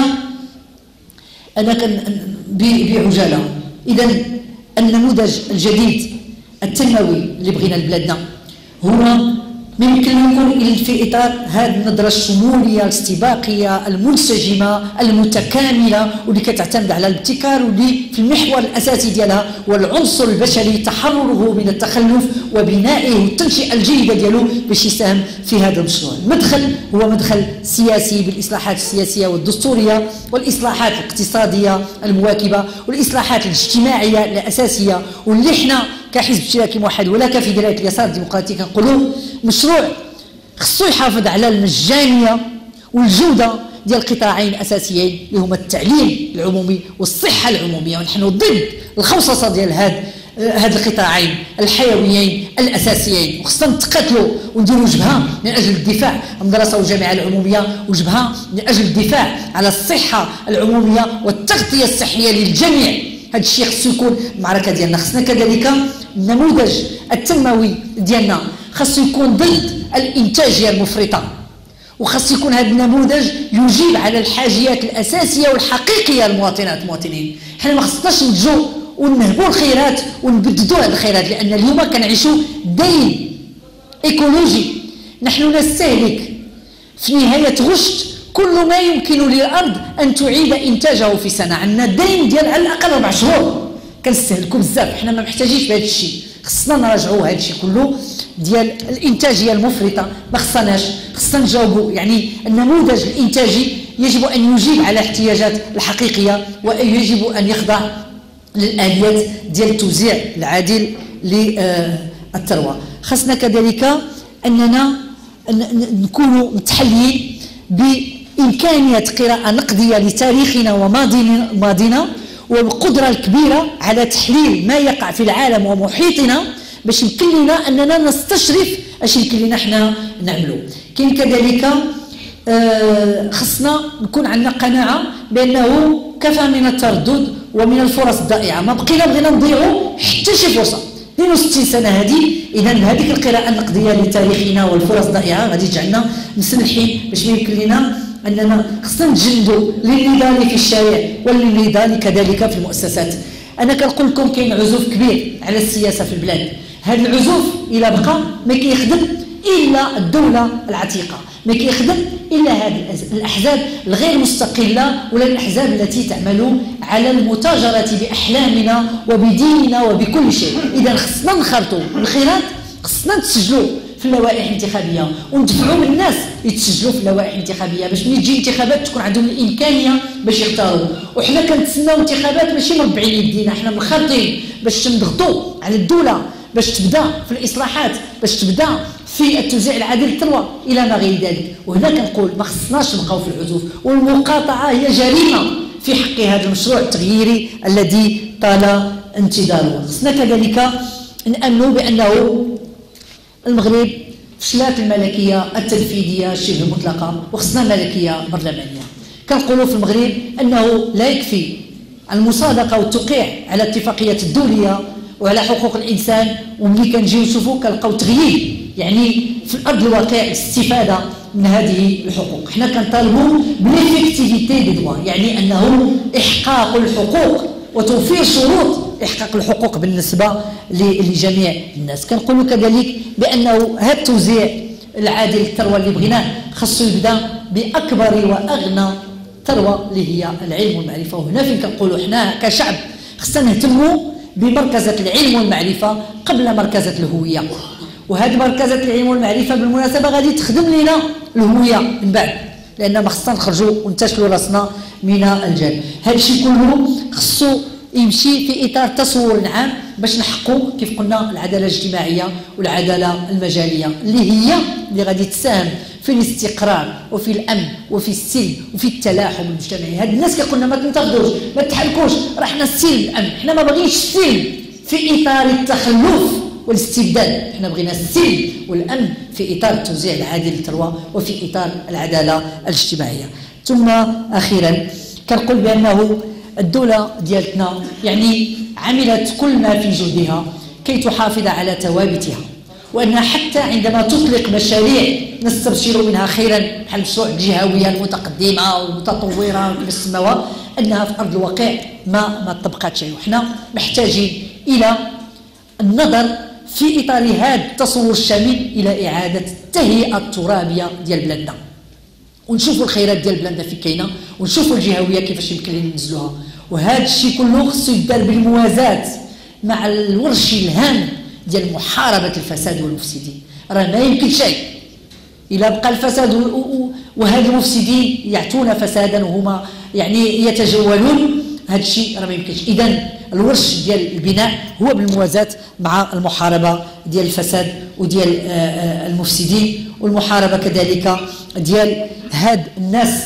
انا كان بعجاله. اذا النموذج الجديد التنموي اللي بغينا لبلادنا هو ممكن يكون في اطار هذه النظره الشموليه الاستباقيه المنسجمه المتكامله، واللي كتعتمد على الابتكار، واللي في المحور الاساسي ديالها والعنصر البشري تحرره من التخلف وبنائه والتنشئه الجيده ديالو باش يساهم في هذا المشروع. المدخل هو مدخل سياسي بالاصلاحات السياسيه والدستوريه والاصلاحات الاقتصاديه المواكبه والاصلاحات الاجتماعيه الاساسيه، واللي احنا كحزب اشتراكي موحد ولا كفيدراليه اليسار الديمقراطي كنقولوا مشروع خصو يحافظ على المجانيه والجوده ديال القطاعين الاساسيين اللي هما التعليم العمومي والصحه العموميه، ونحن ضد الخوصصه ديال هاد هاد القطاعين الحيويين الاساسيين، وخصنا نتقاتلوا ونديروا جبهه من اجل الدفاع عن المدرسه والجامعه العموميه، وجبهه من اجل الدفاع على الصحه العموميه والتغطيه الصحيه للجميع. هذا الشيء خصو يكون المعركه ديالنا. خصنا كذلك النموذج التنموي ديالنا خصو يكون ضد الانتاجيه المفرطه، وخص يكون هذا النموذج يجيب على الحاجيات الاساسيه والحقيقيه للمواطنات المواطنين. حنا ما خصناش نجو ونهبوا الخيرات ونبددوا هذه الخيرات، لان اليوم كنعيشوا دين ايكولوجي. نحن نستهلك في نهايه غشت كل ما يمكن للارض ان تعيد انتاجه في سنه. عندنا دين ديال على الاقل اربع شهور كنستهلكوا بزاف. حنا ما محتاجينش بهذا الشيء، خصنا نراجعوا هذا الشيء كله ديال الانتاجيه المفرطه، ما خصناش. خصنا نجاوبوا يعني النموذج الانتاجي يجب ان يجيب على الاحتياجات الحقيقيه، ويجب ان يخضع للآليات ديال التوزيع العادل للثروه. خصنا كذلك اننا نكونوا متحليين بامكانيه قراءه نقديه لتاريخنا وماضينا، والقدره الكبيره على تحليل ما يقع في العالم ومحيطنا باش يمكن لنا اننا نستشرف اش يمكن لنا حنا نعملوا. كاين كذلك خصنا نكون عندنا قناعه بانه كفى من التردد ومن الفرص الضائعه، ما بقينا بغينا نضيعوا حتى شي فرصه. اثنين وستين سنه هذه، اذا هذيك القراءه النقديه لتاريخنا والفرص الضائعه غادي تجعلنا مسلحين باش ما يمكن لنا اننا خصنا نتجندوا للنضال في الشارع وللنضال كذلك في المؤسسات. انا كنقول لكم كاين عزوف كبير على السياسه في البلاد. هذا العزوف الى بقى ما كيخدم الا الدوله العتيقه، ما كيخدم الا هذه الاحزاب الغير مستقله ولا الاحزاب التي تعمل على المتاجره باحلامنا وبديننا وبكل شيء. اذا خصنا نخلطوا الخيرات، خصنا نتسجلوا في اللوائح الانتخابيه وندفعوا من الناس يتسجلوا في اللوائح الانتخابيه باش ملي تجي انتخابات تكون عندهم الامكانيه باش يختاروا. وحنا كنتسناو انتخابات ماشي مربعين يدينا، حنا منخرطين باش نضغطوا على الدوله باش تبدا في الاصلاحات، باش تبدا في التوزيع العادل للثروه الى ما غير ذلك. وهنا كنقول ما خصناش نبقاو في العزوف، والمقاطعه هي جريمه في حق هذا المشروع التغييري الذي طال انتظاره. خصنا كذلك نامنوا بانه المغرب فشلات الملكيه التنفيذيه شبه مطلقه وخصنا ملكيه برلمانيه. كنقولوا في المغرب انه لا يكفي المصادقه والتوقيع على الاتفاقيات الدوليه وعلى حقوق الانسان، وملي كنجيو نشوفوا كنلقاو تغيير يعني في الارض الواقع الاستفاده من هذه الحقوق. حنا كنطالبوا بالافكتيفيتي دي دوا، يعني انه احقاق الحقوق وتوفير شروط احقاق الحقوق بالنسبه لجميع الناس. كنقولوا كذلك بانه هذا التوزيع العادل للثروه اللي بغيناه خاصو يبدا باكبر واغنى ثروه اللي هي العلم والمعرفه. وهنا فين كنقولوا حنا كشعب خصنا نهتموا بمركزة العلم والمعرفة قبل مركزة الهوية، وهذه مركزة العلم والمعرفة بالمناسبة غادي تخدم لنا الهوية من بعد، لأن ما خصنا نخرجوا وننتشلوا راسنا من الجهل. هذا الشيء كله خصو يمشي في إطار تصور عام باش نحققوا كيف قلنا العدالة الاجتماعية والعدالة المجالية اللي هي اللي غادي تساهم في الاستقرار وفي الامن وفي السلم وفي التلاحم المجتمعي. هاد الناس كيقولنا ما تنتظروش ما تحركوش راه حنا السلم الامن، حنا ما باغيينش السلم في اطار التخلف والاستبداد، حنا بغينا السلم والامن في اطار التوزيع العادل للثروه وفي اطار العداله الاجتماعيه. ثم اخيرا كنقول بانه الدوله ديالتنا يعني عملت كل ما في جهدها كي تحافظ على ثوابتها، وأنها حتى عندما تطلق مشاريع نستبشر منها خيرا بحال المشروع الجهوية المتقدمة والمتطورة كما سموها، أنها في أرض الواقع ما ما طبقت شيء. وحنا محتاجين إلى النظر في إطار هذا التصور الشامل إلى إعادة التهيئة الترابية ديال بلادنا، ونشوفوا الخيرات ديال بلادنا في كاينة، ونشوفوا الجهوية كيفاش يمكن لنا ننزلوها. وهذا الشيء كله خصو يدار بالموازاة مع الورش الهام ديال محاربة الفساد والمفسدين. راه ما يمكن شيء إلا بقى الفساد وهاد المفسدين يعطون فسادا وهما يعني يتجولون، هذا الشيء راه ما يمكنش. إذن الورش ديال البناء هو بالموازاة مع المحاربة ديال الفساد وديال المفسدين، والمحاربة كذلك ديال هاد الناس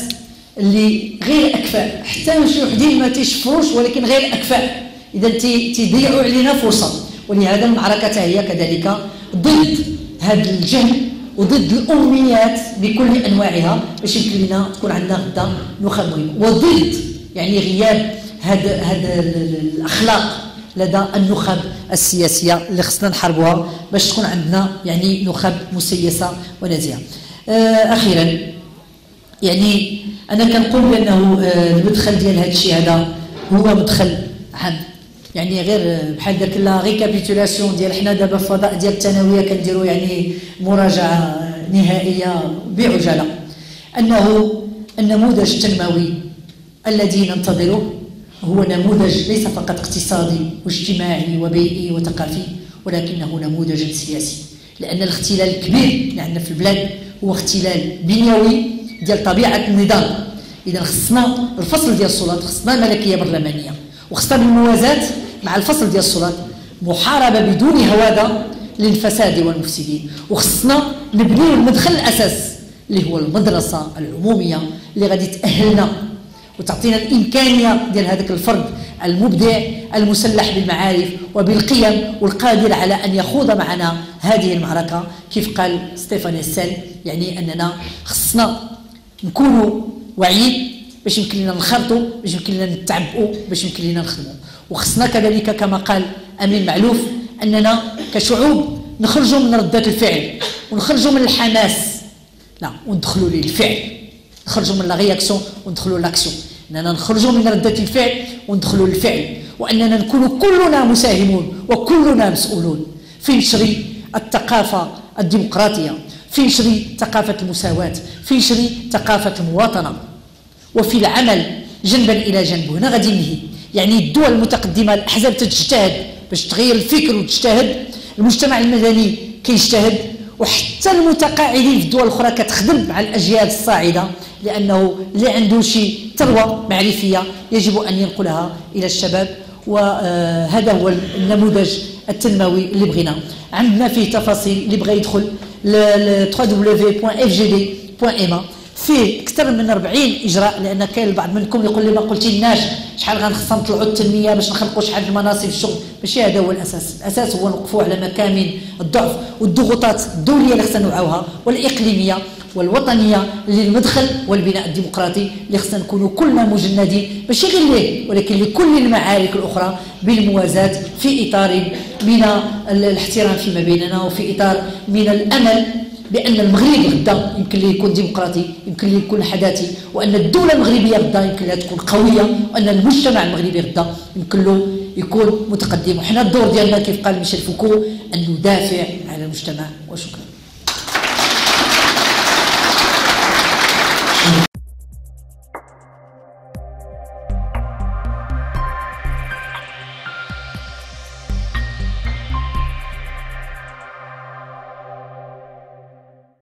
اللي غير أكفاء، حتى شي وحدين ما تيشفروش ولكن غير أكفاء، إذا تيضيعوا علينا فرصة. ولهذا المعركة هي كذلك ضد هذا الجهل وضد الأمنيات بكل أنواعها باش يمكن لنا تكون عندنا غدا نخب مهم، وضد يعني غياب هذا هذا الأخلاق لدى النخب السياسية اللي خصنا نحاربوها باش تكون عندنا يعني نخب مسيسة ونزيهة. أخيرا يعني أنا كنقول بأنه المدخل ديال هذا الشيء هذا هو مدخل عام، يعني غير بحال داك لا ريكابيتولاسيون ديال حنا دابا في الفضاء ديال الثانويه كنديروا يعني مراجعه نهائيه بعجاله، انه النموذج التنموي الذي ننتظره هو نموذج ليس فقط اقتصادي واجتماعي وبيئي وثقافي، ولكنه نموذج سياسي، لان الاختلال الكبير اللي عندنا في البلاد هو اختلال بنيوي ديال طبيعه النظام. اذا خصنا الفصل ديال السلطات، خصنا ملكيه برلمانيه، وخصنا بالموازاة مع الفصل ديال السلطات محاربة بدون هوادة للفساد والمفسدين، وخصنا نبنيو المدخل الأساس اللي هو المدرسة العمومية اللي غادي تأهلنا وتعطينا الإمكانية ديال هذاك الفرد المبدع المسلح بالمعارف وبالقيم والقادر على أن يخوض معنا هذه المعركة. كيف قال ستيفان هيسل يعني أننا خصنا نكونوا واعيين باش يمكن لنا نخرطوا، باش يمكن لنا نتعبئوا، باش يمكن لنا نخدموا. وخصنا كذلك كما قال امين معلوف اننا كشعوب نخرجوا من ردة الفعل ونخرجوا من الحماس، لا وندخلوا للفعل، نخرجوا من لا رياكسيون وندخلوا لاكسيون، اننا نخرجوا من ردة الفعل وندخلوا للفعل، واننا نكون كلنا مساهمون وكلنا مسؤولون في نشر الثقافة الديمقراطية، في نشر ثقافة المساواة، في نشر ثقافة المواطنة، وفي العمل جنبا إلى جنب. هنا غادي ننهي. يعني الدول المتقدمة الأحزاب تجتهد باش تغير الفكر وتجتهد، المجتمع المدني كيجتهد، وحتى المتقاعدين في الدول الأخرى كتخدم مع الأجيال الصاعدة، لأنه اللي عنده شي ثروة معرفية يجب أن ينقلها إلى الشباب، وهذا هو النموذج التنموي اللي بغينا. عندنا فيه تفاصيل، اللي بغى يدخل ل دبليو دبليو بوان اف جي دي بوان ام ا فيه اكثر من أربعين اجراء، لان كاين البعض منكم يقول لي ما قلتيلناش شحال غنخصنا نطلعوا التنميه باش نخلقوا شحال من المناصب الشغل. ماشي هذا هو الاساس، الاساس هو نوقفوا على مكامن الضعف والضغوطات الدوليه اللي خصنا نوعوها والاقليميه والوطنيه للمدخل والبناء الديمقراطي اللي خصنا نكونوا كلنا مجندين، ماشي غير ليه ولكن لكل المعارك الاخرى بالموازاه، في اطار من الاحترام فيما بيننا، وفي اطار من الامل بان المغرب غدا يمكن ليه يكون ديمقراطي، يمكن ليه يكون حداثي، وان الدوله المغربيه غدا يمكن لها تكون قويه، وان المجتمع المغربي غدا يمكن له يكون متقدم. وحنا الدور ديالنا كيف قال ميشيل فوكو ان ندافع على المجتمع